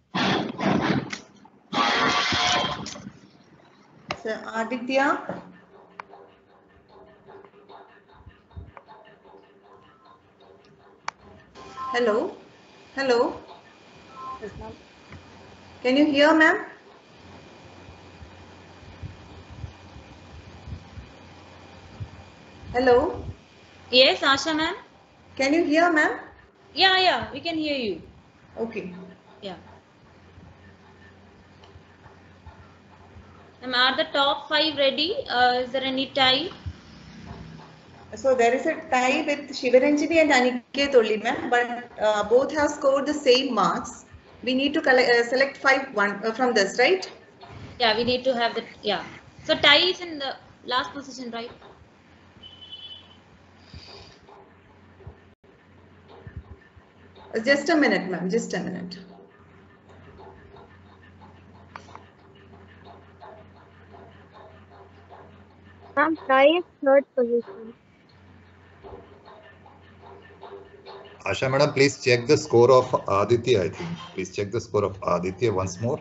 So Aditya. Hello. Hello. Yes, ma'am. Can you hear, ma'am? Hello. Yes, Asha ma'am? Can you hear, ma'am? Yeah, yeah, we can hear you. Okay. Yeah. Ma'am, are the top five ready? Uh, is there any tie? So there is a tie with Shivaranjani and Aniket only, ma'am, but uh, both have scored the same marks. We need to collect, uh, select five one uh, from this, right? Yeah, we need to have the, yeah. So tie is in the Last position, right? Just a minute, ma'am. Just a minute. Ma'am, try is third position. Asha madam, please check the score of Aditya, I think. Please check the score of Aditya once more.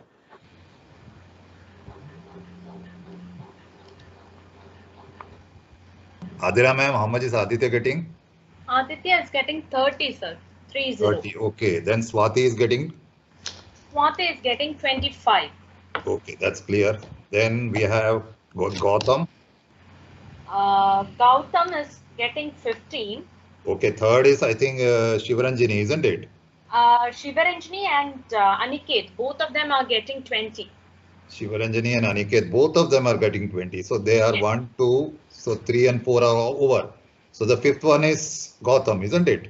Adira ma'am, how much is Aditya getting? Aditya is getting thirty, sir. three zero. thirty. Okay. Then Swati is getting? Swati is getting twenty-five. Okay, that's clear. Then we have got Gautam. Uh, Gautam is getting fifteen. Okay, third is I think uh, Shivaranjini, isn't it? Uh, Shivaranjani and uh, Aniket, both of them are getting twenty. Shivaranjani and Aniket, both of them are getting twenty. So they are Yes. one, two, so three and four are all over. So the fifth one is Gautam, isn't it?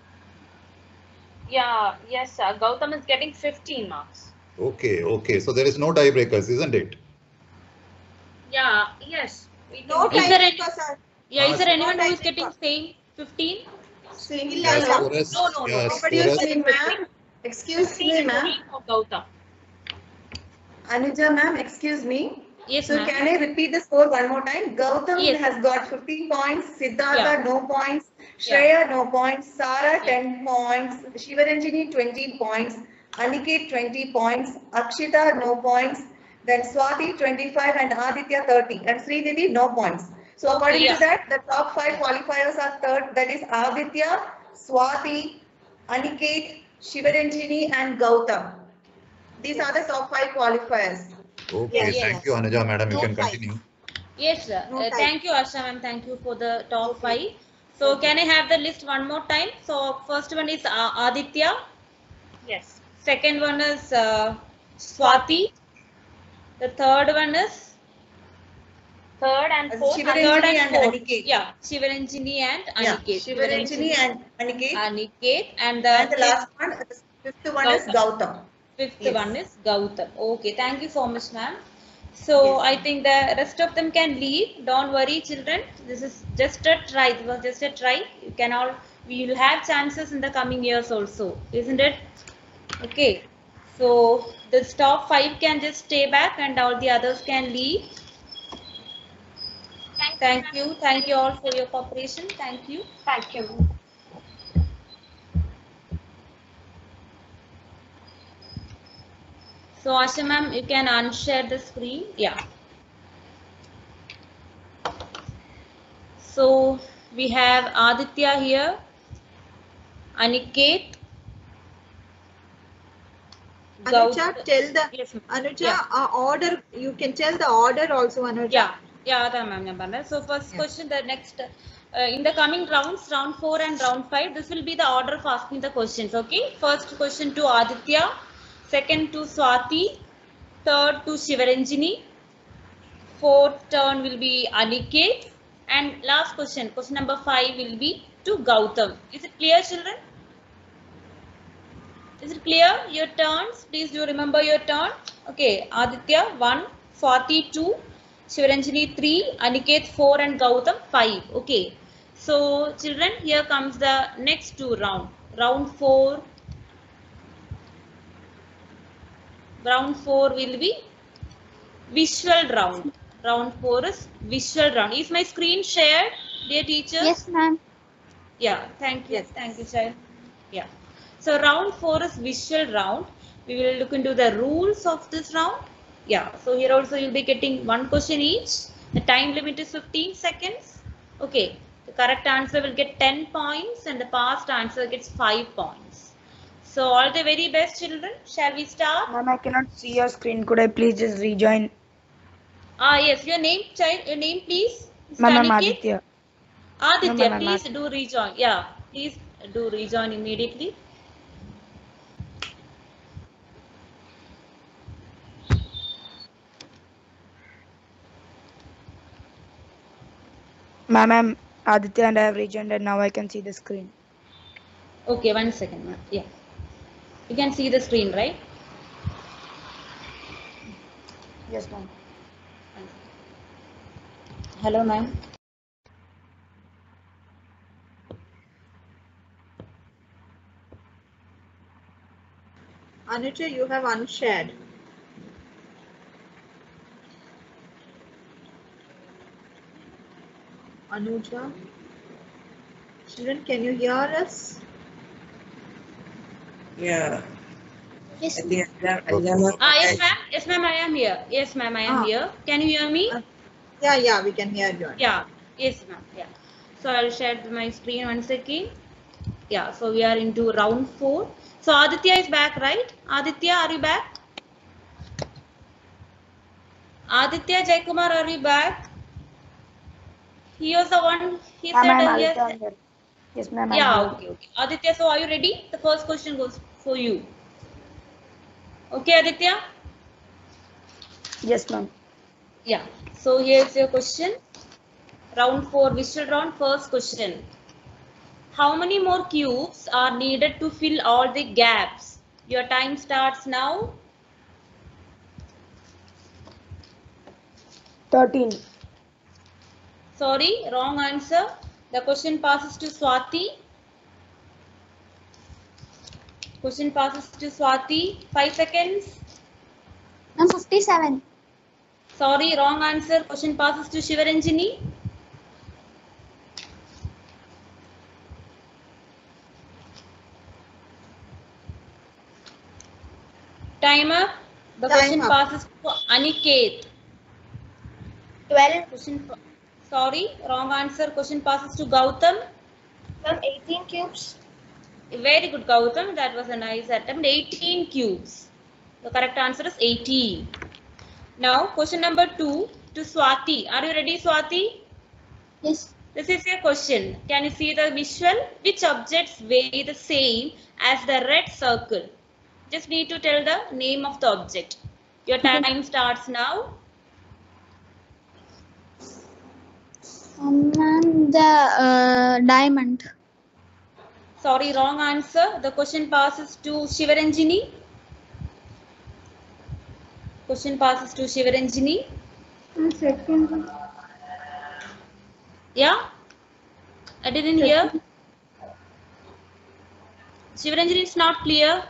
Yeah, yes, sir. Gautam is getting fifteen marks. Okay, okay. So there is no tiebreakers, isn't it? Yeah, yes. We No can- Is there time any- because I- Yeah, is there Ah, anyone who is no, getting same fifteen? Same. Yes, Yeah. Suresh, No, no, no. yes, Nobody is Suresh. saying, ma'am. Excuse me, ma'am. fifteen for Gautam. Anuja, ma'am, excuse me. Yes, So ma'am. can I repeat the score one more time? Gautam Yes. has got fifteen points, Siddhartha Yeah. no points, Shreya no points, Sara ten points, Shivaranjani twenty points, Aniket twenty points, Akshita no points, then Swati twenty-five and Aditya thirty and Srinidhi no points. So according Yeah. to that, the top five qualifiers are third, that is Aditya, Swati, Aniket, Shivaranjani and Gautam. These are the top five qualifiers. Okay, Yes. thank you, Anuja madam. You No can fight. continue. Yes, sir. No Uh, time. thank you, Asha ma'am. Thank you for the top five. So can I have the list one more time? So first one is uh, Aditya. Yes. Second one is uh, Swati. The third one is Third and As fourth. Shivaranjani third and and fourth. Aniket. Yeah, Shivaranjani and Yeah, Aniket. Shivaranjani and Aniket. Aniket and the, And the last one, the fifth one is Gautam. fifth Yes. one is Gautam. Okay, thank you so much, ma'am. So I think the rest of them can leave. Don't worry, children. This is just a try. It was just a try. You can all. We will have chances in the coming years also, isn't it? Okay. So the top five can just stay back, and all the others can leave. Thank you. Thank you all for your cooperation. Thank you. Thank you. So Asha ma'am, you can unshare the screen. Yeah. So we have Aditya here, Aniket, Anuja, Gaut- tell the Yes, ma'am. Anuja Yeah. uh, order. You can tell the order also, Anuja. Yeah, yeah, that ma'am, ma'am. So first question, the next, uh, in the coming rounds, round four and round five, this will be the order of asking the questions. Okay. First question to Aditya, second to Swati, third to Shivaranjani, fourth turn will be Aniket, and last question, question number five will be to Gautam. Is it clear, children? Is it clear? Your turns. Please do remember your turn. Okay. Aditya one, Swati two, Shivaranjani three, Aniket four, and Gautam five. Okay. So children, here comes the next two round. Round four. Round four will be visual round. Round four is visual round. Is my screen shared, dear teachers? Yes, ma'am. Yeah, thank you. Thank you, child. Yeah. So round four is visual round. We will look into the rules of this round. Yeah. So here also you'll be getting one question each. The time limit is fifteen seconds. Okay. The correct answer will get ten points and the past answer gets five points. So all the very best, children. Shall we start? Ma'am, I cannot see your screen. Could I please just rejoin? Ah, yes. Your name, child. Your name, please. Mister Ma'am, I'm Aniket? Aditya. Aditya, No, ma'am, I'm please do rejoin. Yeah. Please do rejoin immediately. Ma'am, I'm Aditya and I have rejoined and now I can see the screen. Okay, one second, ma'am. Yeah. You can see the screen, right? Yes, ma'am. Hello, ma'am. Anuja, you have unshared. Anuja. Children, can you hear us? Yeah. Yes. At the exam, exam Ah, yes, ma'am. Yes, ma'am. I am here. Yes, ma'am. I am Ah. here. Can you hear me? Uh, Yeah, yeah, we can hear you. Yeah. Yes, ma'am. Yeah. So I'll share my screen once again. Yeah. So we are into round four. So Aditya is back, right? Aditya, are you back? Aditya Jaikumar, are you back? He was the one. He Yeah, said ma'am, uh, I'll yes. turn here. Yes, ma'am, I'm Yeah. here. Okay. Okay. Aditya, so are you ready? The first question goes for you. Okay, Aditya. Yes, ma'am. Yeah. So here's your question. Round four, visual round. First question. How many more cubes are needed to fill all the gaps? Your time starts now. thirteen. Sorry, wrong answer. The question passes to Swati. Question passes to Swati. Five seconds. I'm fifty-seven. Sorry, wrong answer. Question passes to Shivaranjini. Time up. The Time question up. passes to Aniket. twelve. Question. pa- Sorry, wrong answer. Question passes to Gautam. Ma'am, eighteen cubes. Very good, Gautam. That was a nice attempt. eighteen cubes. The correct answer is eighteen. Now, question number two to Swati. Are you ready, Swati? Yes. This is your question. Can you see the visual? Which objects weigh the same as the red circle? Just need to tell the name of the object. Your time starts now. Um, ma'am, the uh, diamond. Sorry, wrong answer. The question passes to Shivaranjini. Question passes to Shivaranjini. Second. Yeah? I didn't hear. Shivaranjani, it's not clear.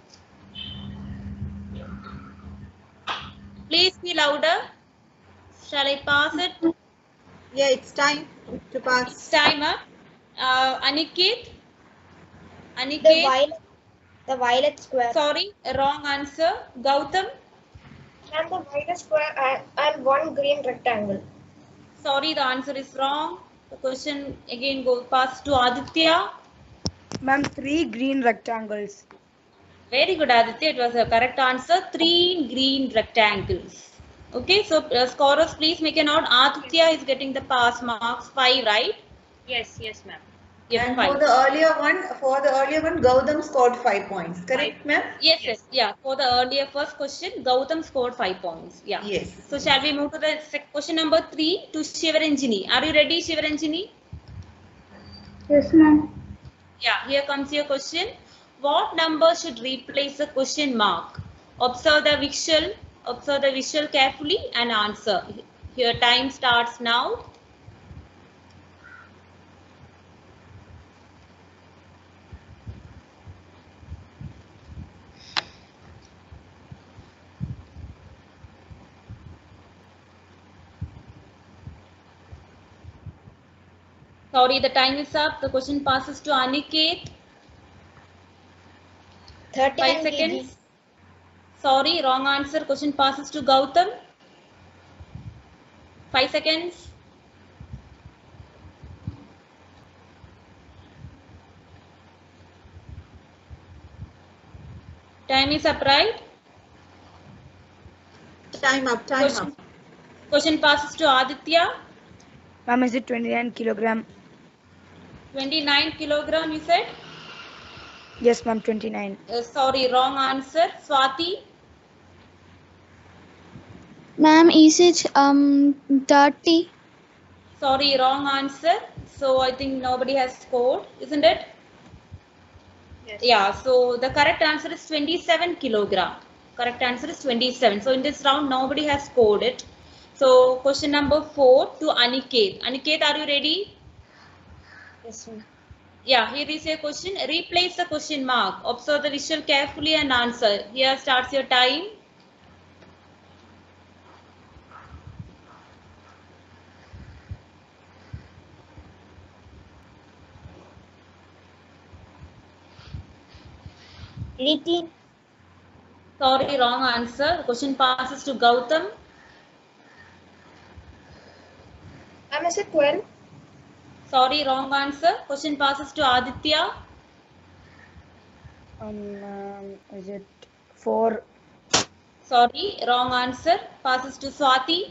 Please be louder. Shall I pass it? Yeah, it's time to pass. It's time up. Uh, Aniket. The Aniket. violet, the violet square. Sorry, wrong answer. Gautam. Ma'am, the violet square and, and one green rectangle. Sorry, the answer is wrong. The question again goes pass to Aditya. Ma'am, three green rectangles. Very good, Aditya. It was a correct answer. Three green rectangles. Okay, so uh, scorers, please make a note. Aditya is getting the pass marks five, right? Yes, yes, ma'am. Yes, And five. for the earlier one, for the earlier one, Gautam scored five points. Correct, ma'am? Yes, yes, yeah. For the earlier first question, Gautam scored five points. Yeah. Yes. So shall we move to the sec- question number three to Shivaranjini? Are you ready, Shivaranjini? Yes, ma'am. Yeah. Here comes your question. What number should replace the question mark? Observe the visual. Observe the visual carefully and answer. Your time starts now. Sorry, the time is up. The question passes to Aniket. thirty-nine Five seconds. Sorry, wrong answer. Question passes to Gautam. Five seconds. Time is up, right? Time up, time Question, up. question passes to Aditya. Ma'am, is it twenty-nine kilogram? twenty-nine kilogram, you said? Yes, ma'am, twenty-nine. Uh, sorry, wrong answer. Swati. Ma'am, is it um thirty? Sorry, wrong answer. So I think nobody has scored, isn't it? Yes. Yeah, so the correct answer is twenty-seven kilogram. Correct answer is twenty-seven. So in this round, nobody has scored it. So question number four to Aniket. Aniket, are you ready? Yes, ma'am. Yeah, here is your question. Replace the question mark. Observe the visual carefully and answer. Here starts your time. eighteen. Sorry, wrong answer. The question passes to Gautam. Ma'am, is it twelve? Sorry, wrong answer. Question passes to Aditya. Um, um, is it four? Sorry, wrong answer. Passes to Swati.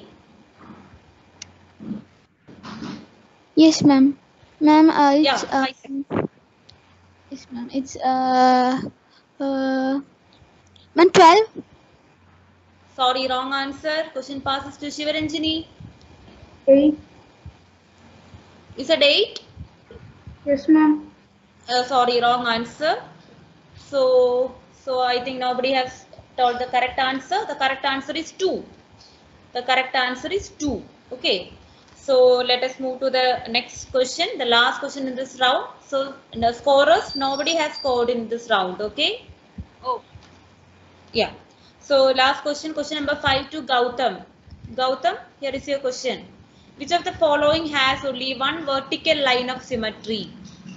Yes, ma'am. Ma'am, uh, it's Yeah, uh, five. yes, ma'am. It's uh, uh, ma'am, twelve. Sorry, wrong answer. Question passes to Shivaranjani. Eight. You said eight? Yes, ma'am. Uh, sorry, wrong answer. So, so I think nobody has told the correct answer. The correct answer is two. The correct answer is two. Okay. So let us move to the next question, the last question in this round. So the scorers, nobody has scored in this round. Okay. Oh. Yeah. So last question, question number five to Gautam. Gautam, here is your question. Which of the following has only one vertical line of symmetry?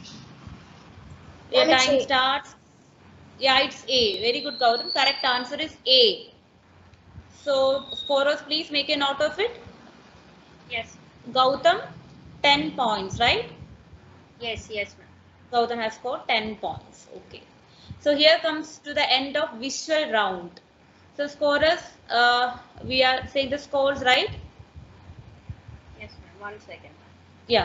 Your Ma'am, it's time A. starts. Yeah, it's A. Very good, Gautam. Correct answer is A. So scorers, please make a note of it. Yes. Gautam, ten points, right? Yes, yes, ma'am. Gautam has scored ten points. Okay. So here comes to the end of visual round. So scorers, uh, we are saying the scores, right? Yes, ma'am. One second. Yeah.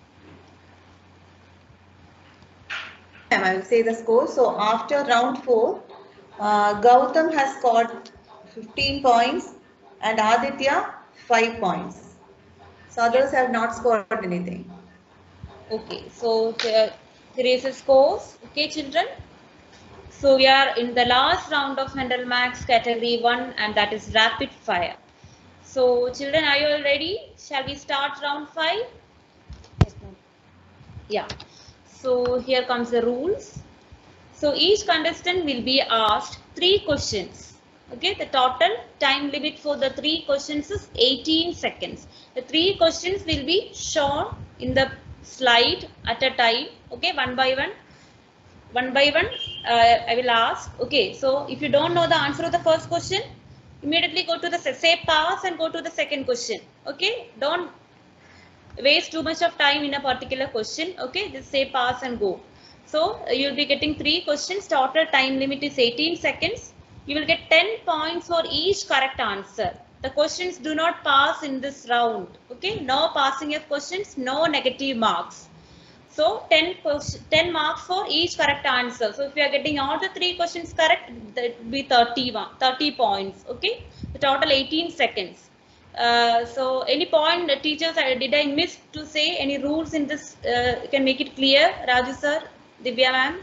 I will say the score. So after round four, uh, Gautam has scored fifteen points and Aditya five points. So others have not scored anything. Okay. So here, here is the scores. Okay, children. So we are in the last round of Mendel Max category one, and that is rapid fire. So children, are you all ready? Shall we start round five? Yes, ma'am. Yeah. So here comes the rules. So each contestant will be asked three questions. Okay, the total time limit for the three questions is eighteen seconds. The three questions will be shown in the slide at a time. Okay, one by one. One by one, uh, I will ask. Okay, so if you don't know the answer of the first question, immediately go to the say pass and go to the second question. Okay, don't waste too much of time in a particular question. Okay, just say pass and go. So uh, you'll be getting three questions. Total time limit is eighteen seconds. You will get ten points for each correct answer. The questions do not pass in this round. Okay, no passing of questions, no negative marks. So ten, ten marks for each correct answer. So if you are getting all the three questions correct, that will be thirty, thirty points. Okay, the total eighteen seconds. Uh, so any point, uh, teachers, uh, did I miss to say any rules in this? Uh, you can make it clear, Raju sir, Divya ma'am.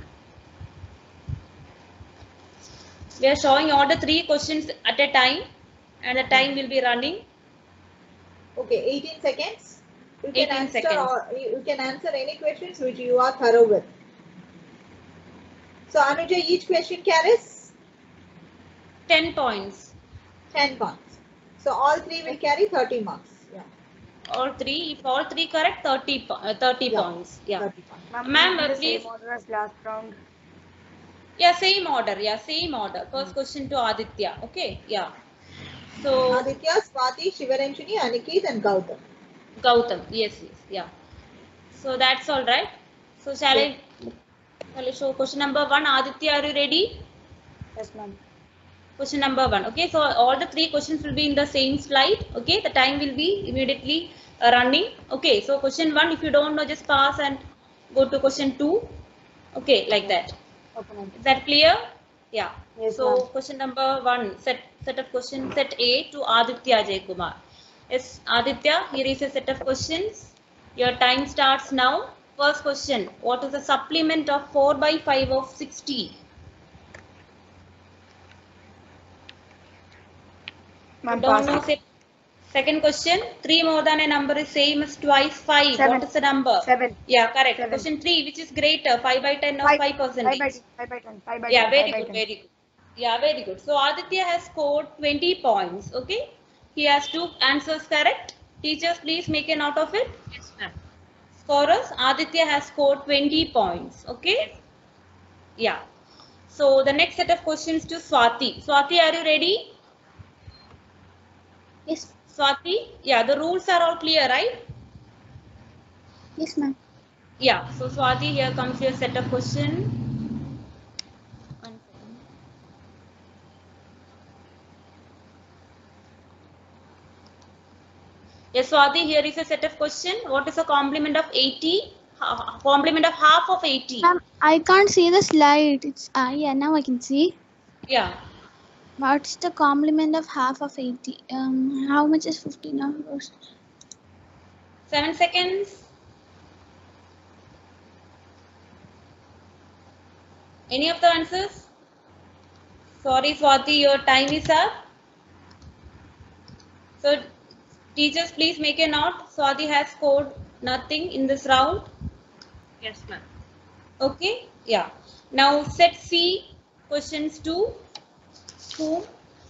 We are showing all the three questions at a time, and the time will be running. Okay, eighteen seconds. You can eighteen answer seconds. or you can answer any questions which you are thorough with. So Anuja, each question carries ten points. ten points. So all three will carry thirty marks. Yeah. All three, if all three correct, thirty, uh, thirty Yeah, points. Yeah. thirty points. Ma'am, the please. same order as last round. Yeah, same order. Yeah, same order. First question to Aditya. Okay. Yeah. So Aditya, Swati, Shivaranjani, Aniket and Gautam. Gautam. Yes, yes. Yeah. So that's all right. So shall I, shall I show question number one? Aditya, are you ready? Yes, ma'am. Question number one. Okay. So all the three questions will be in the same slide. Okay. The time will be immediately uh, running. Okay. So question one, if you don't know, just pass and go to question two. Okay. Like that. Okay, ma'am. Is that clear? Yeah. Yes, So ma'am. question number one, set set of questions, set A to Aditya Jaykumar. Yes, Aditya, here is a set of questions. Your time starts now. First question, what is the supplement of four by five of sixty? Ma'am, Don't pass. know, say, Second question, three more than a number is same as twice five. Seven. What is the number? Seven. Yeah, correct. Seven. Question three, which is greater, five by ten or Five, five five by percentage? five by ten. Five by Yeah, ten. very five by good, ten. very good. Yeah, very good. So Aditya has scored twenty points. Okay, he has two answers correct. Teachers, please make a note of it. Yes, ma'am. Scorers, Aditya has scored twenty points. Okay. Yeah. So the next set of questions to Swati. Swati, are you ready? Yes. Swati, yeah, the rules are all clear, right? Yes, ma'am. Yeah. So Swati, here comes your set of question. One second. Yes, Swati, here is a set of question. What is the complement of eighty? Ha- Complement of half of eighty. Ma'am, I can't see the slide. It's uh, yeah, now I can see. Yeah. What's the complement of half of eighty? Um, how much is fifty now? Seven seconds. Any of the answers? Sorry, Swati, your time is up. So, teachers, please make a note. Swati has scored nothing in this round. Yes, ma'am. Okay, yeah. Now, set C, questions to whom?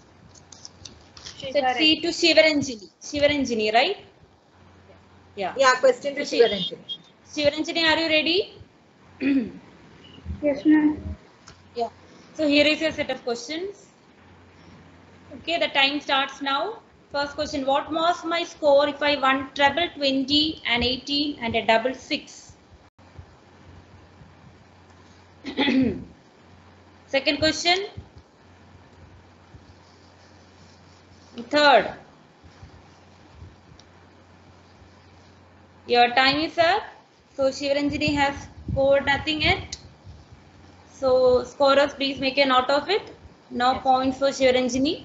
Set C to Shivaranjani. Shivaranjani, right? Yeah. Yeah, question to So, Shivaranjani. Shivaranjani, are you ready? Yes, ma'am. Yeah. So here is your set of questions. Okay, the time starts now. First question, what was my score if I won treble twenty and eighteen and a double six? Second question. Third. Your time is up. So Shivaranjani has scored nothing yet. So scorers, please make a note of it. No Yes. points for Shivaranjani.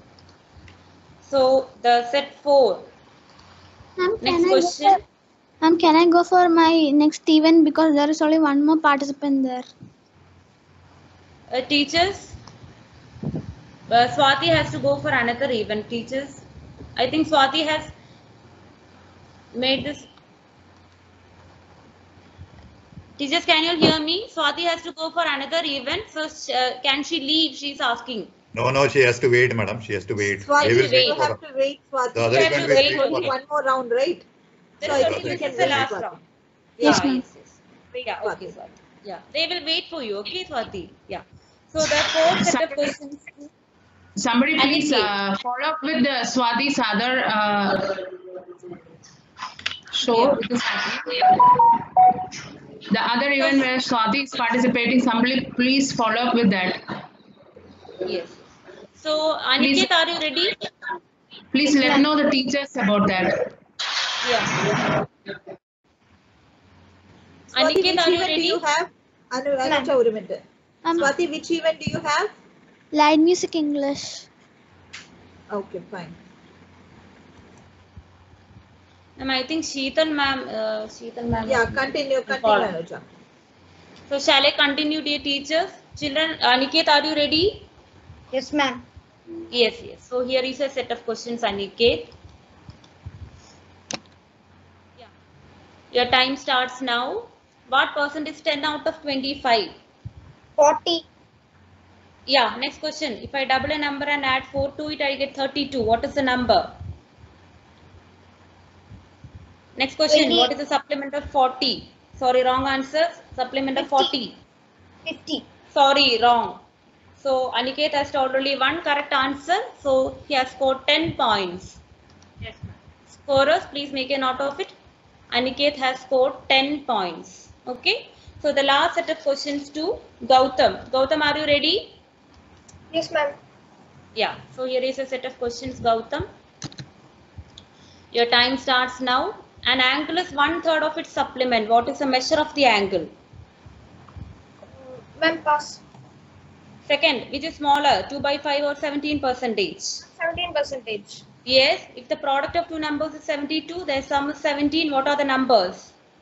So the set four. Ma'am, Next can I question. go for, ma'am, can I go for my next event because there is only one more participant there. Uh, teachers, uh, Swati has to go for another event. Teachers, I think Swati has made this. Teachers, can you hear me? Swati has to go for another event. So uh, can she leave? She's asking. No, no, she has to wait, madam. She has to wait. Swati, They will you wait for have her. to wait, Swati. The other You have event to will wait wait for for Only her. one more round, right? There So is I only think you this is can the wait, last Swati. round. Yes, Yeah, ma'am. yes, yes. Yeah, okay, Swati. Yeah, they will wait for you. Okay, Swati. Yeah. So the fourth set of questions. Somebody please Aniket. uh, follow up with the Swati's other uh, show. Which is happening. The other event where Swati is participating, somebody please follow up with that. Yes. So Aniket, are you ready? Please let know the teachers about that. Yeah. Swati, Aniket, which are you event do ready? you have? Anu, Anuja, ഒരു minute. Um, Swati, which event do you have? Light music English. Okay, fine. Ma'am, I think Sheetal ma'am, uh, Sheetal ma'am. Yeah, continue, continue, Follow. Anuja. So shall I continue, dear teachers? Children, Aniket, are you ready? Yes, ma'am. Yes, yes. So here is a set of questions, Aniket. Yeah. Your time starts now. What percent is ten out of twenty-five? forty. Yeah, next question. If I double a number and add four to it, I get thirty-two. What is the number? Next question. twenty. What is the supplement of forty? Sorry, wrong answer. Supplement of forty. fifty. Sorry, wrong. So Aniket has told only one correct answer. So he has scored ten points. Yes, ma'am. Scorers, please make a note of it. Aniket has scored ten points. Okay. So the last set of questions to Gautam. Gautam, are you ready? Yes, ma'am. Yeah. So here is a set of questions, Gautam. Your time starts now. An angle is one third of its supplement. What is the measure of the angle? Ma'am, pass. Second, which is smaller, two by five or seventeen percentage? seventeen percentage. Yes, if the product of two numbers is seventy-two, their sum is seventeen. What are the numbers?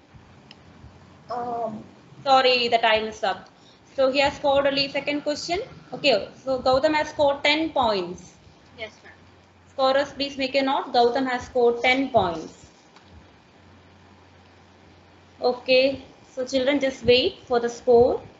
Um, Sorry, the time is up. So he has scored only second question. Okay, so Gautam has scored ten points. Yes, ma'am. Scorers, please make a note. Gautam has scored ten points. Okay, so children, just wait for the score.